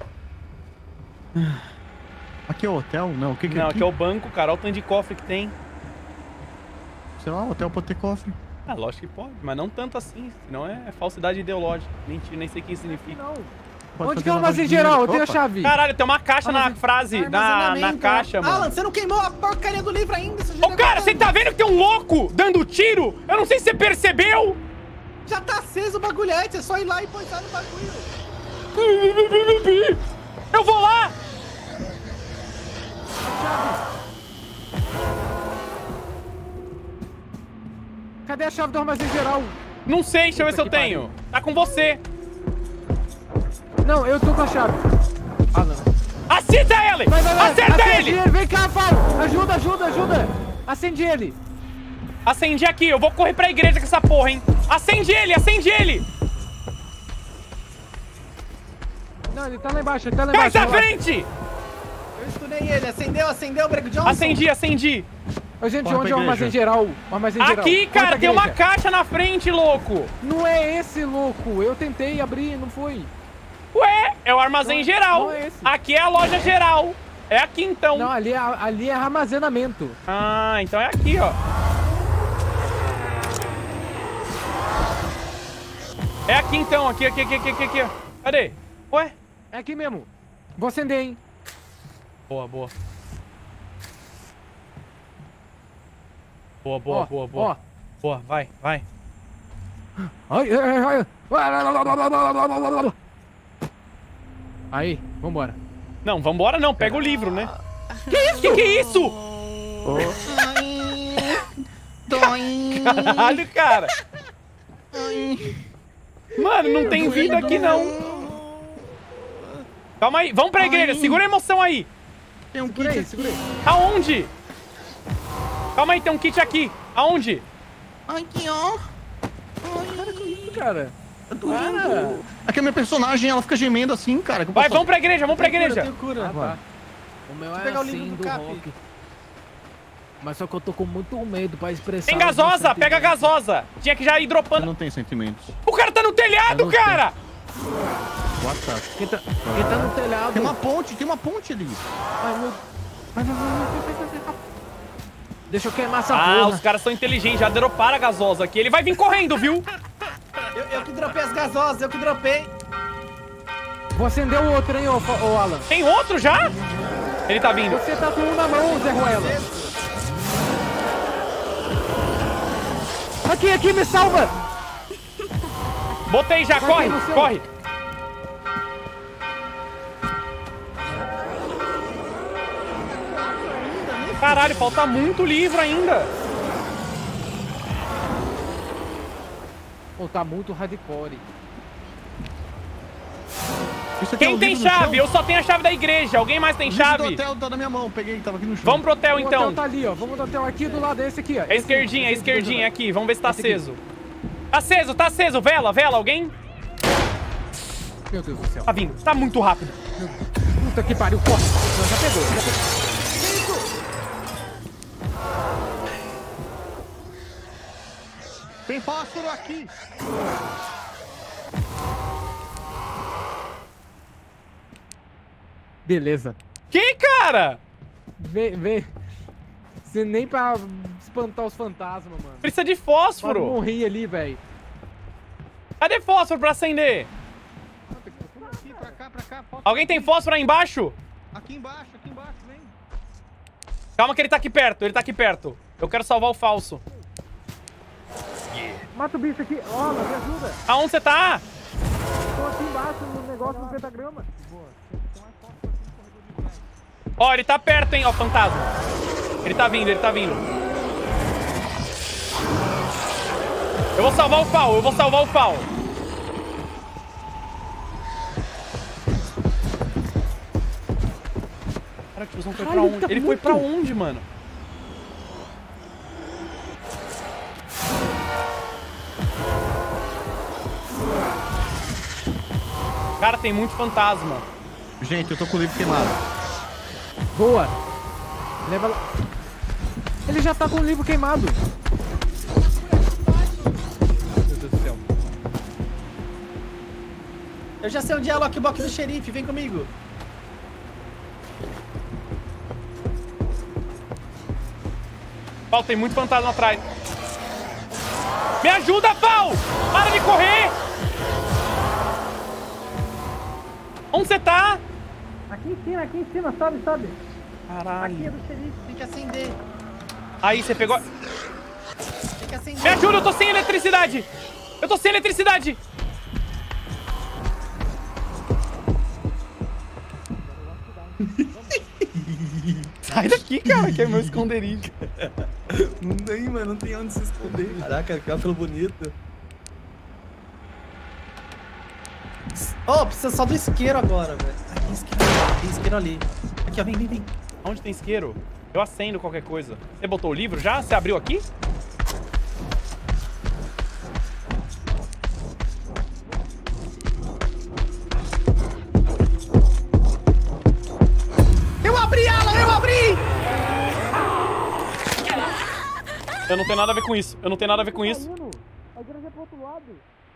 Aqui é o hotel? Não, o que que é? Não, aqui é o banco, cara. Olha o tanto de cofre que tem. Sei lá, o hotel pode ter cofre. Ah, lógico que pode, mas não tanto assim. Senão é falsidade ideológica. Nem sei o que isso significa. Não. Onde que é o armazém geral? Eu tenho a chave. Caralho, tem uma caixa na frase, na caixa, mano. Alan, você não queimou a porcaria do livro ainda. Ô, cara, você tá vendo que tem um louco dando tiro? Eu não sei se você percebeu. Já tá aceso o bagulho antes, é só ir lá e postar no bagulho. Eu vou lá. Cadê a chave do armazém geral? Não sei, deixa eu ver se eu tenho. Tá com você. Não, eu tô com a chave. Ah, não. Acerta ele! Vai. Acerta Acende ele! Vem cá, Paulo! Ajuda! Acende ele! Acendi aqui, eu vou correr pra igreja com essa porra, hein? Acende ele! Não, ele tá lá embaixo, Cai da frente! Eu estunei ele, acendeu, Brego Johnson? Acendi. Ô, gente, onde é o armazém geral? Aqui, cara, tem uma caixa na frente, louco! Não é esse, louco! Eu tentei abrir, não foi. Ué, é o armazém geral. Não é esse. Aqui é a loja geral. É aqui, então. Não, ali é armazenamento. Ah, então é aqui, ó. É aqui, então. Aqui. Ó. Cadê? Ué? É aqui mesmo. Vou acender, hein? Boa. Ó. Boa, vai. Ai. Aí, vambora. Não, vambora não. Pega o livro, né? Que isso? Que é isso? Caralho, cara. Mano, não tem vida aqui, não. Calma aí. Vamos pra igreja. Segura a emoção aí. Tem um kit Segura aí. Aonde? Calma aí, tem um kit aqui. Aonde? Aqui, ó. Cara, que isso, cara? Cara. Aqui a minha personagem, ela fica gemendo assim, cara. Vai, vamos pra igreja, vamos pra igreja. Eu tenho cura. Tá. O meu é pegar o assim livro do do Cap. rock. Mas só que eu tô com muito medo pra expressar. Tem gasosa, pega a gasosa. Tinha que já ir Eu dropando. não tenho sentimentos. O cara tá no telhado, cara. WhatsApp. Quem tá no telhado? Tem uma ponte ali. Ai, meu... Vai. Deixa eu queimar essa Ah, porra. os caras são inteligentes, já droparam a gasosa aqui. Ele vai vir correndo, viu? Eu que dropei as gasosas, eu que dropei. Vou acender o outro, hein, ô Alan. Tem outro já? Ele tá vindo. Você tá com um na mão, Zé Ruela. Aqui, me salva! Botei já, corre. Caralho, falta muito livro ainda. Pô, tá muito hardcore. Quem tem chave? Eu só tenho a chave da igreja. Alguém mais tem chave? O hotel tá na minha mão, peguei, tava aqui no chão. Vamos pro hotel, então. O hotel tá ali, ó. Vamos no hotel aqui do lado desse aqui, ó. É esquerdinha, aqui. Vamos ver se tá aceso. Tá aceso. Vela, alguém? Meu Deus do céu. Tá vindo, tá muito rápido. Puta que pariu, corre. Não, já pegou. Tem fósforo aqui. Beleza. Que, cara? Vem. Você nem pra espantar os fantasmas, mano. Precisa de Para fósforo. morrer ali, velho. Cadê fósforo pra acender? Aqui, pra cá. Alguém tem fósforo aí embaixo? Aqui embaixo, vem. Calma que ele tá aqui perto. Eu quero salvar o falso. Mata o bicho aqui. Ó, me ajuda. Aonde você tá? Tô aqui embaixo no negócio do pentagrama. Ó, ele tá perto, hein, ó, fantasma. Ele tá vindo. Eu vou salvar o pau, Cara, que foi pra onde? Ele foi pra onde, mano? Cara, tem muito fantasma. Gente, eu tô com o livro queimado. Boa. Leva lá. Ele já tá com o livro queimado. Meu Deus do céu. Eu já sei onde é o lockbox do xerife, vem comigo. Pau, tem muito fantasma atrás. Me ajuda, Pau! Para de correr! Onde você tá? Aqui em cima, sobe. Caralho. Aqui é do xerife, tem que acender. Aí, você pegou... Tem que acender. Me ajuda, eu tô sem eletricidade! Eu tô sem eletricidade! Sai daqui, cara, que é meu esconderijo. Não tem, mano, não tem onde se esconder. Caraca, que óculos bonito. Precisa só do isqueiro agora, velho. Tem isqueiro ali. Aqui, ó, vem. Onde tem isqueiro? Eu acendo qualquer coisa. Você botou o livro já? Você abriu aqui? Eu abri, Alan, eu abri! Eu não tenho nada a ver com isso. Eu não tenho nada a ver com isso. A igreja é pro outro lado.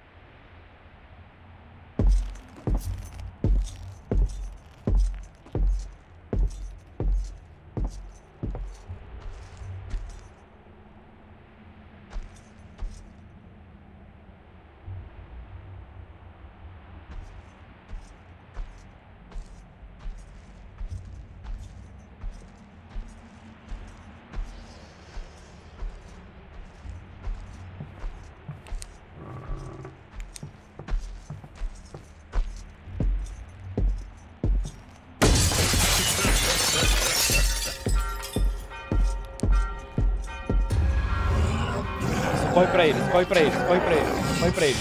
Corre pra eles.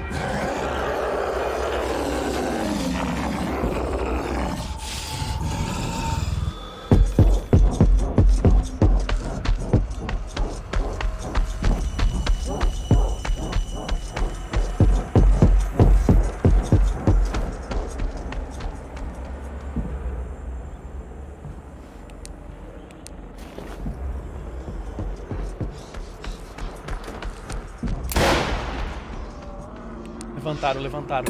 Levantaram.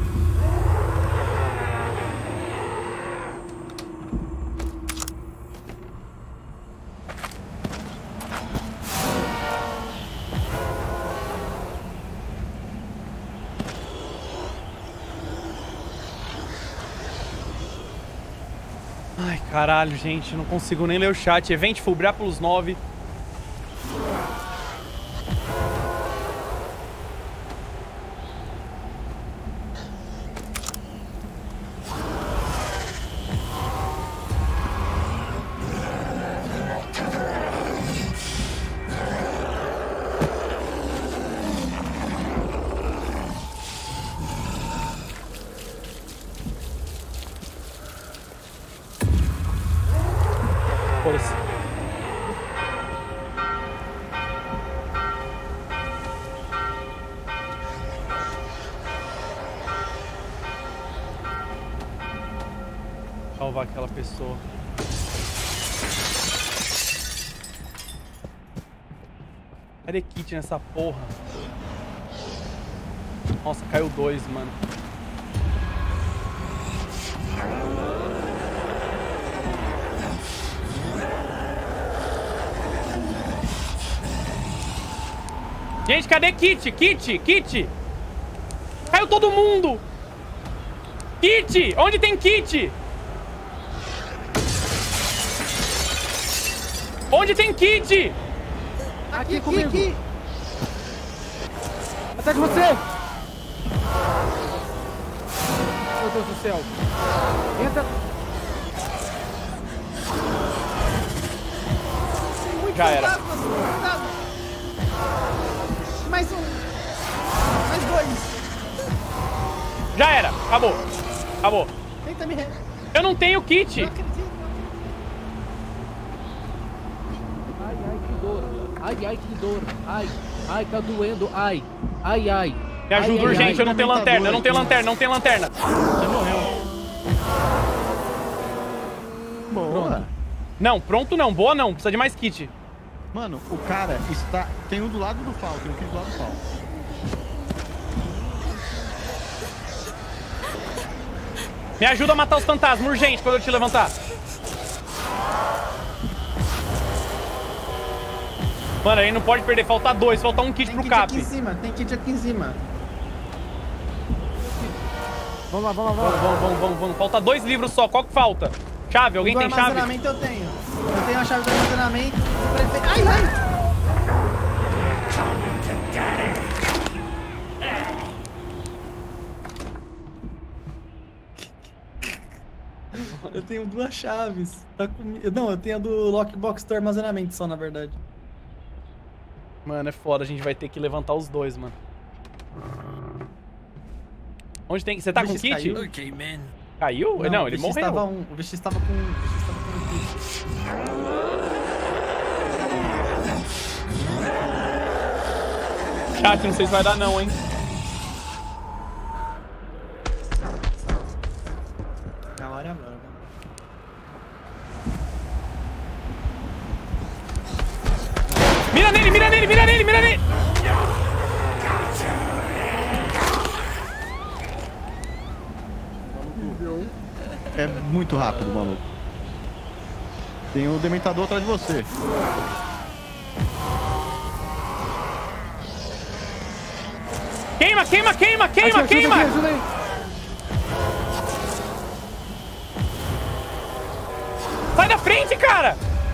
Ai, caralho, gente. Não consigo nem ler o chat. Eventful, Brápolis 9. Salvar aquela pessoa. Cadê kit nessa porra? Nossa, caiu 2, mano. Gente, cadê kit? Kit! Caiu todo mundo! Kit! Onde tem kit? Onde tem kit? Aqui comigo. Aqui. Atrás de você. Meu Deus do céu. Entra. Já era. Cuidado. Mais um. Mais 2. Já era. Acabou. Tenta me... Eu não tenho kit. Não acredito. Ai, que dor. Ai, tá doendo. Ai. Me ajuda urgente, eu não tenho lanterna. Você morreu. Boa. Não, pronto não. Boa não. Precisa de mais kit. Mano, o cara está... Tem um do lado do pau, tem um kit do lado do pau. Me ajuda a matar os fantasmas, urgente, quando eu te levantar. Mano, aí não pode perder, falta 2, falta um kit pro Cap. Tem kit aqui em cima. Vamos lá, vamos lá, Vamos. Falta 2 livros só. Qual que falta? Chave, alguém Do tem chave? armazenamento eu tenho. Eu tenho a chave do armazenamento do prefeito. Ai! Eu tenho 2 chaves. Tá comigo. Não, eu tenho a do lockbox do armazenamento só, na verdade. Mano, é foda. A gente vai ter que levantar os 2, mano. Onde tem... Você tá com kit? Caiu? Okay, man. Caiu? Não, ele morreu. O VX estava com... Chat, não sei se vai dar não, hein? Na hora agora. Mira nele! É muito rápido, maluco. Tem um dementador atrás de você. Queima! Ajuda aí. Sai da frente, cara!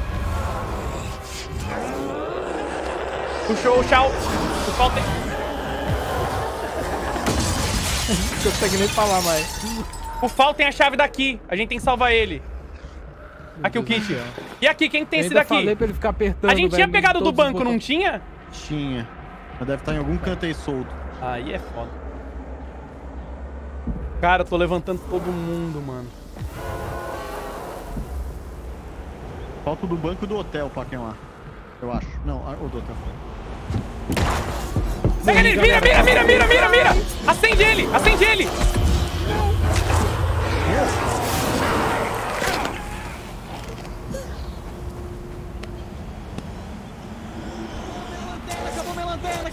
Puxou o Shao. O Shao tem... Não consegue nem falar mais. O Fal tem a chave daqui. A gente tem que salvar ele. Aqui o kit. E aqui, quem tem esse daqui? Falei pra ele ficar apertando, a gente tinha velho, pegado do todos banco, os não botões. tinha? Tinha. Mas deve estar em algum canto aí solto. Aí é foda. Cara, eu tô levantando todo mundo, mano. Falta o do banco e do hotel pra queimar. Eu acho. Não, o do hotel foi. Pega ele, mira! Acende ele! Acabou minha lanterna!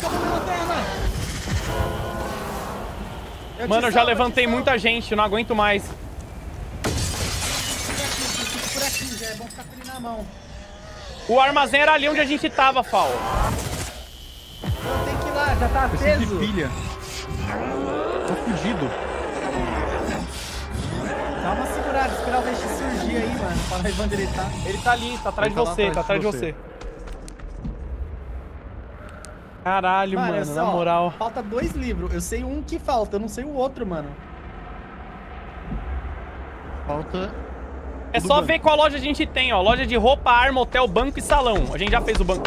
Mano, eu já levantei muita gente, eu não aguento mais. Por aqui, já é bom ficar com ele na mão. O armazém era ali onde a gente tava, Fal. Eu tenho que ir lá, já tá Preciso aceso. de pilha. Tô fugido. Dá uma segurada, esperar o VX surgir aí, mano. Fala aí onde ele tá. Ele tá ali, tá atrás de Ele tá lá você, tá atrás de você. Caralho, mano, é só, na moral. Falta 2 livros. Eu sei um que falta, eu não sei o outro, mano. Falta... É só ver qual loja a gente tem, ó. Loja de roupa, arma, hotel, banco e salão. A gente já fez o banco.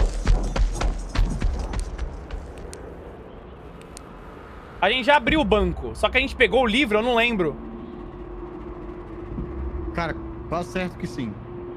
A gente já abriu o banco. Só que a gente pegou o livro, eu não lembro. Cara, quase certo que sim.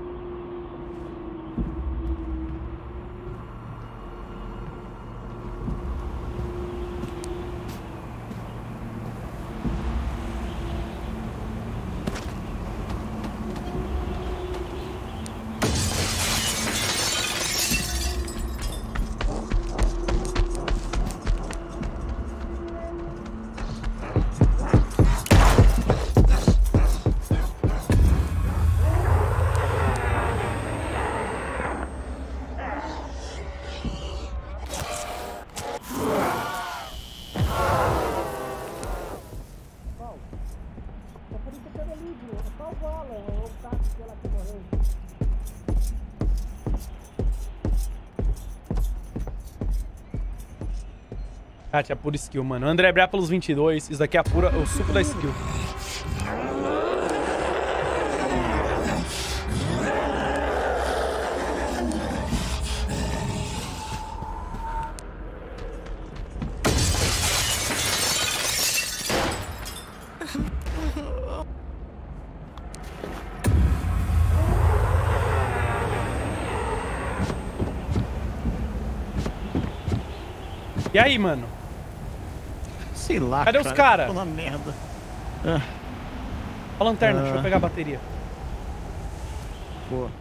Kátia, é pura skill, mano. André Brea pelos 22. Isso daqui é o suco da skill. E aí, mano? Sei lá, cadê os caras? Tô na merda. Ó a lanterna, deixa eu pegar a bateria. Boa.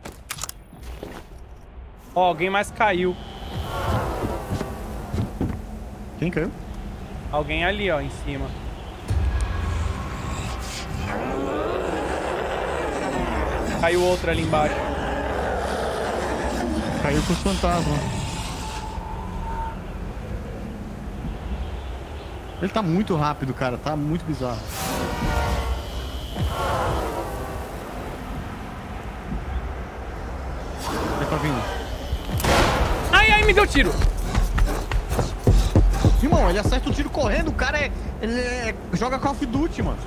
Ó, alguém mais caiu. Quem caiu? Alguém ali, ó, em cima. Caiu outro ali embaixo. Caiu com os fantasmas. Ele tá muito rápido, cara. Tá muito bizarro. Ele tá vindo. Ai, me deu tiro. Irmão, ele acerta o tiro correndo. O cara joga Call of Duty, mano.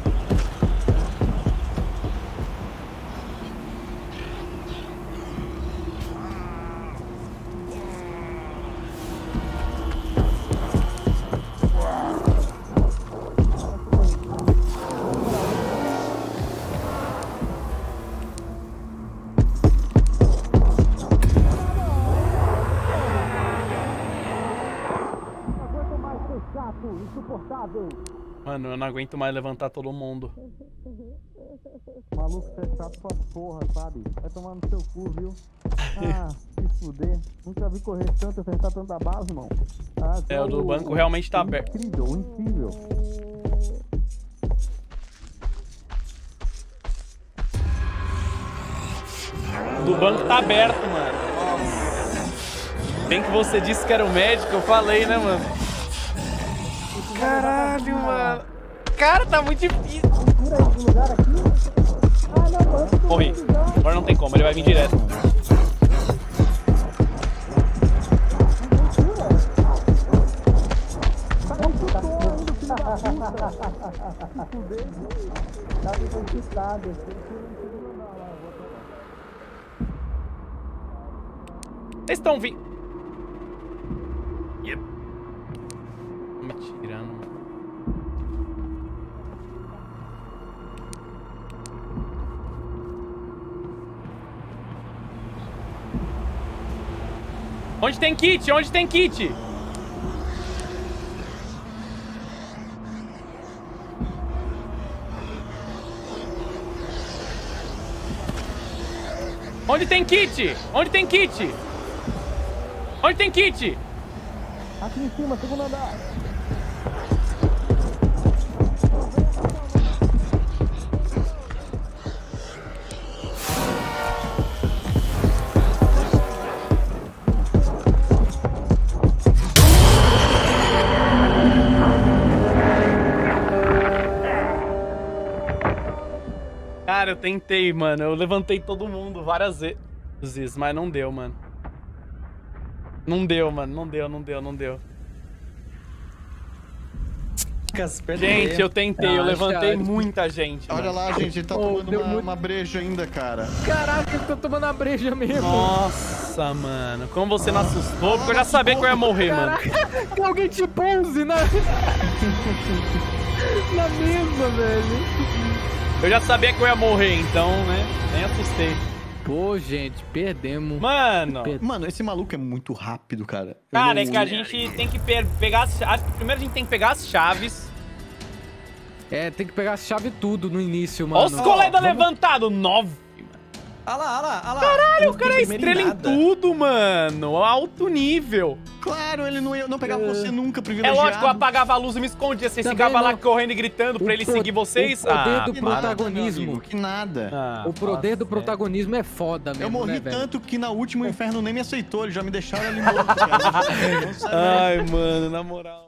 Mano, eu não aguento mais levantar todo mundo. Maluco, você é chato pra porra, sabe? Vai tomar no seu cu, viu? Ah, se fuder. Nunca vi correr tanto, acertar tanta bala, irmão. O do banco realmente tá aberto. Incrível, incrível. O do banco tá aberto, mano. Bem que você disse que era o médico, eu falei, né, mano? Caralho, mano. Cara, tá muito difícil. Morri. Agora não tem como, ele vai vir direto. Vocês estão vindo. Yep. Me tirando. Onde tem kit? Onde tem kit? Onde tem kit? Onde tem kit? Onde tem kit? Aqui em cima, segundo andar. Cara, eu tentei, mano. Eu levantei todo mundo várias vezes, mas não deu, mano. Não deu, mano. Não deu. Gente, eu tentei. Eu levantei muita gente. Olha lá, gente. Ele tá tomando uma breja ainda, cara. Caraca, ele tá tomando a breja mesmo. Nossa, mano. Como você não assustou? Porque eu já sabia que eu ia morrer, mano. Que alguém te pouse na mesa, velho. Eu já sabia que eu ia morrer, então, né? Nem assustei. Pô, gente, perdemos. Mano. Mano, esse maluco é muito rápido, cara. Cara, é que a gente tem que pegar as chaves. Primeiro a gente tem que pegar as chaves. É, tem que pegar as chaves tudo no início, mano. Olha os colegas levantados. 9. Olha lá. Caralho, o cara é estrela em tudo, mano. Alto nível. Claro, ele não pegava você nunca, privilegiado. É lógico que eu apagava a luz e me escondia. Vocês ficavam lá correndo e gritando pra ele seguir vocês. O poder do protagonismo. Que nada. O poder do protagonismo é foda mesmo, eu morri né, tanto que na última o inferno nem me aceitou. Eles já me deixaram ali morto, cara. Ai, mano, na moral.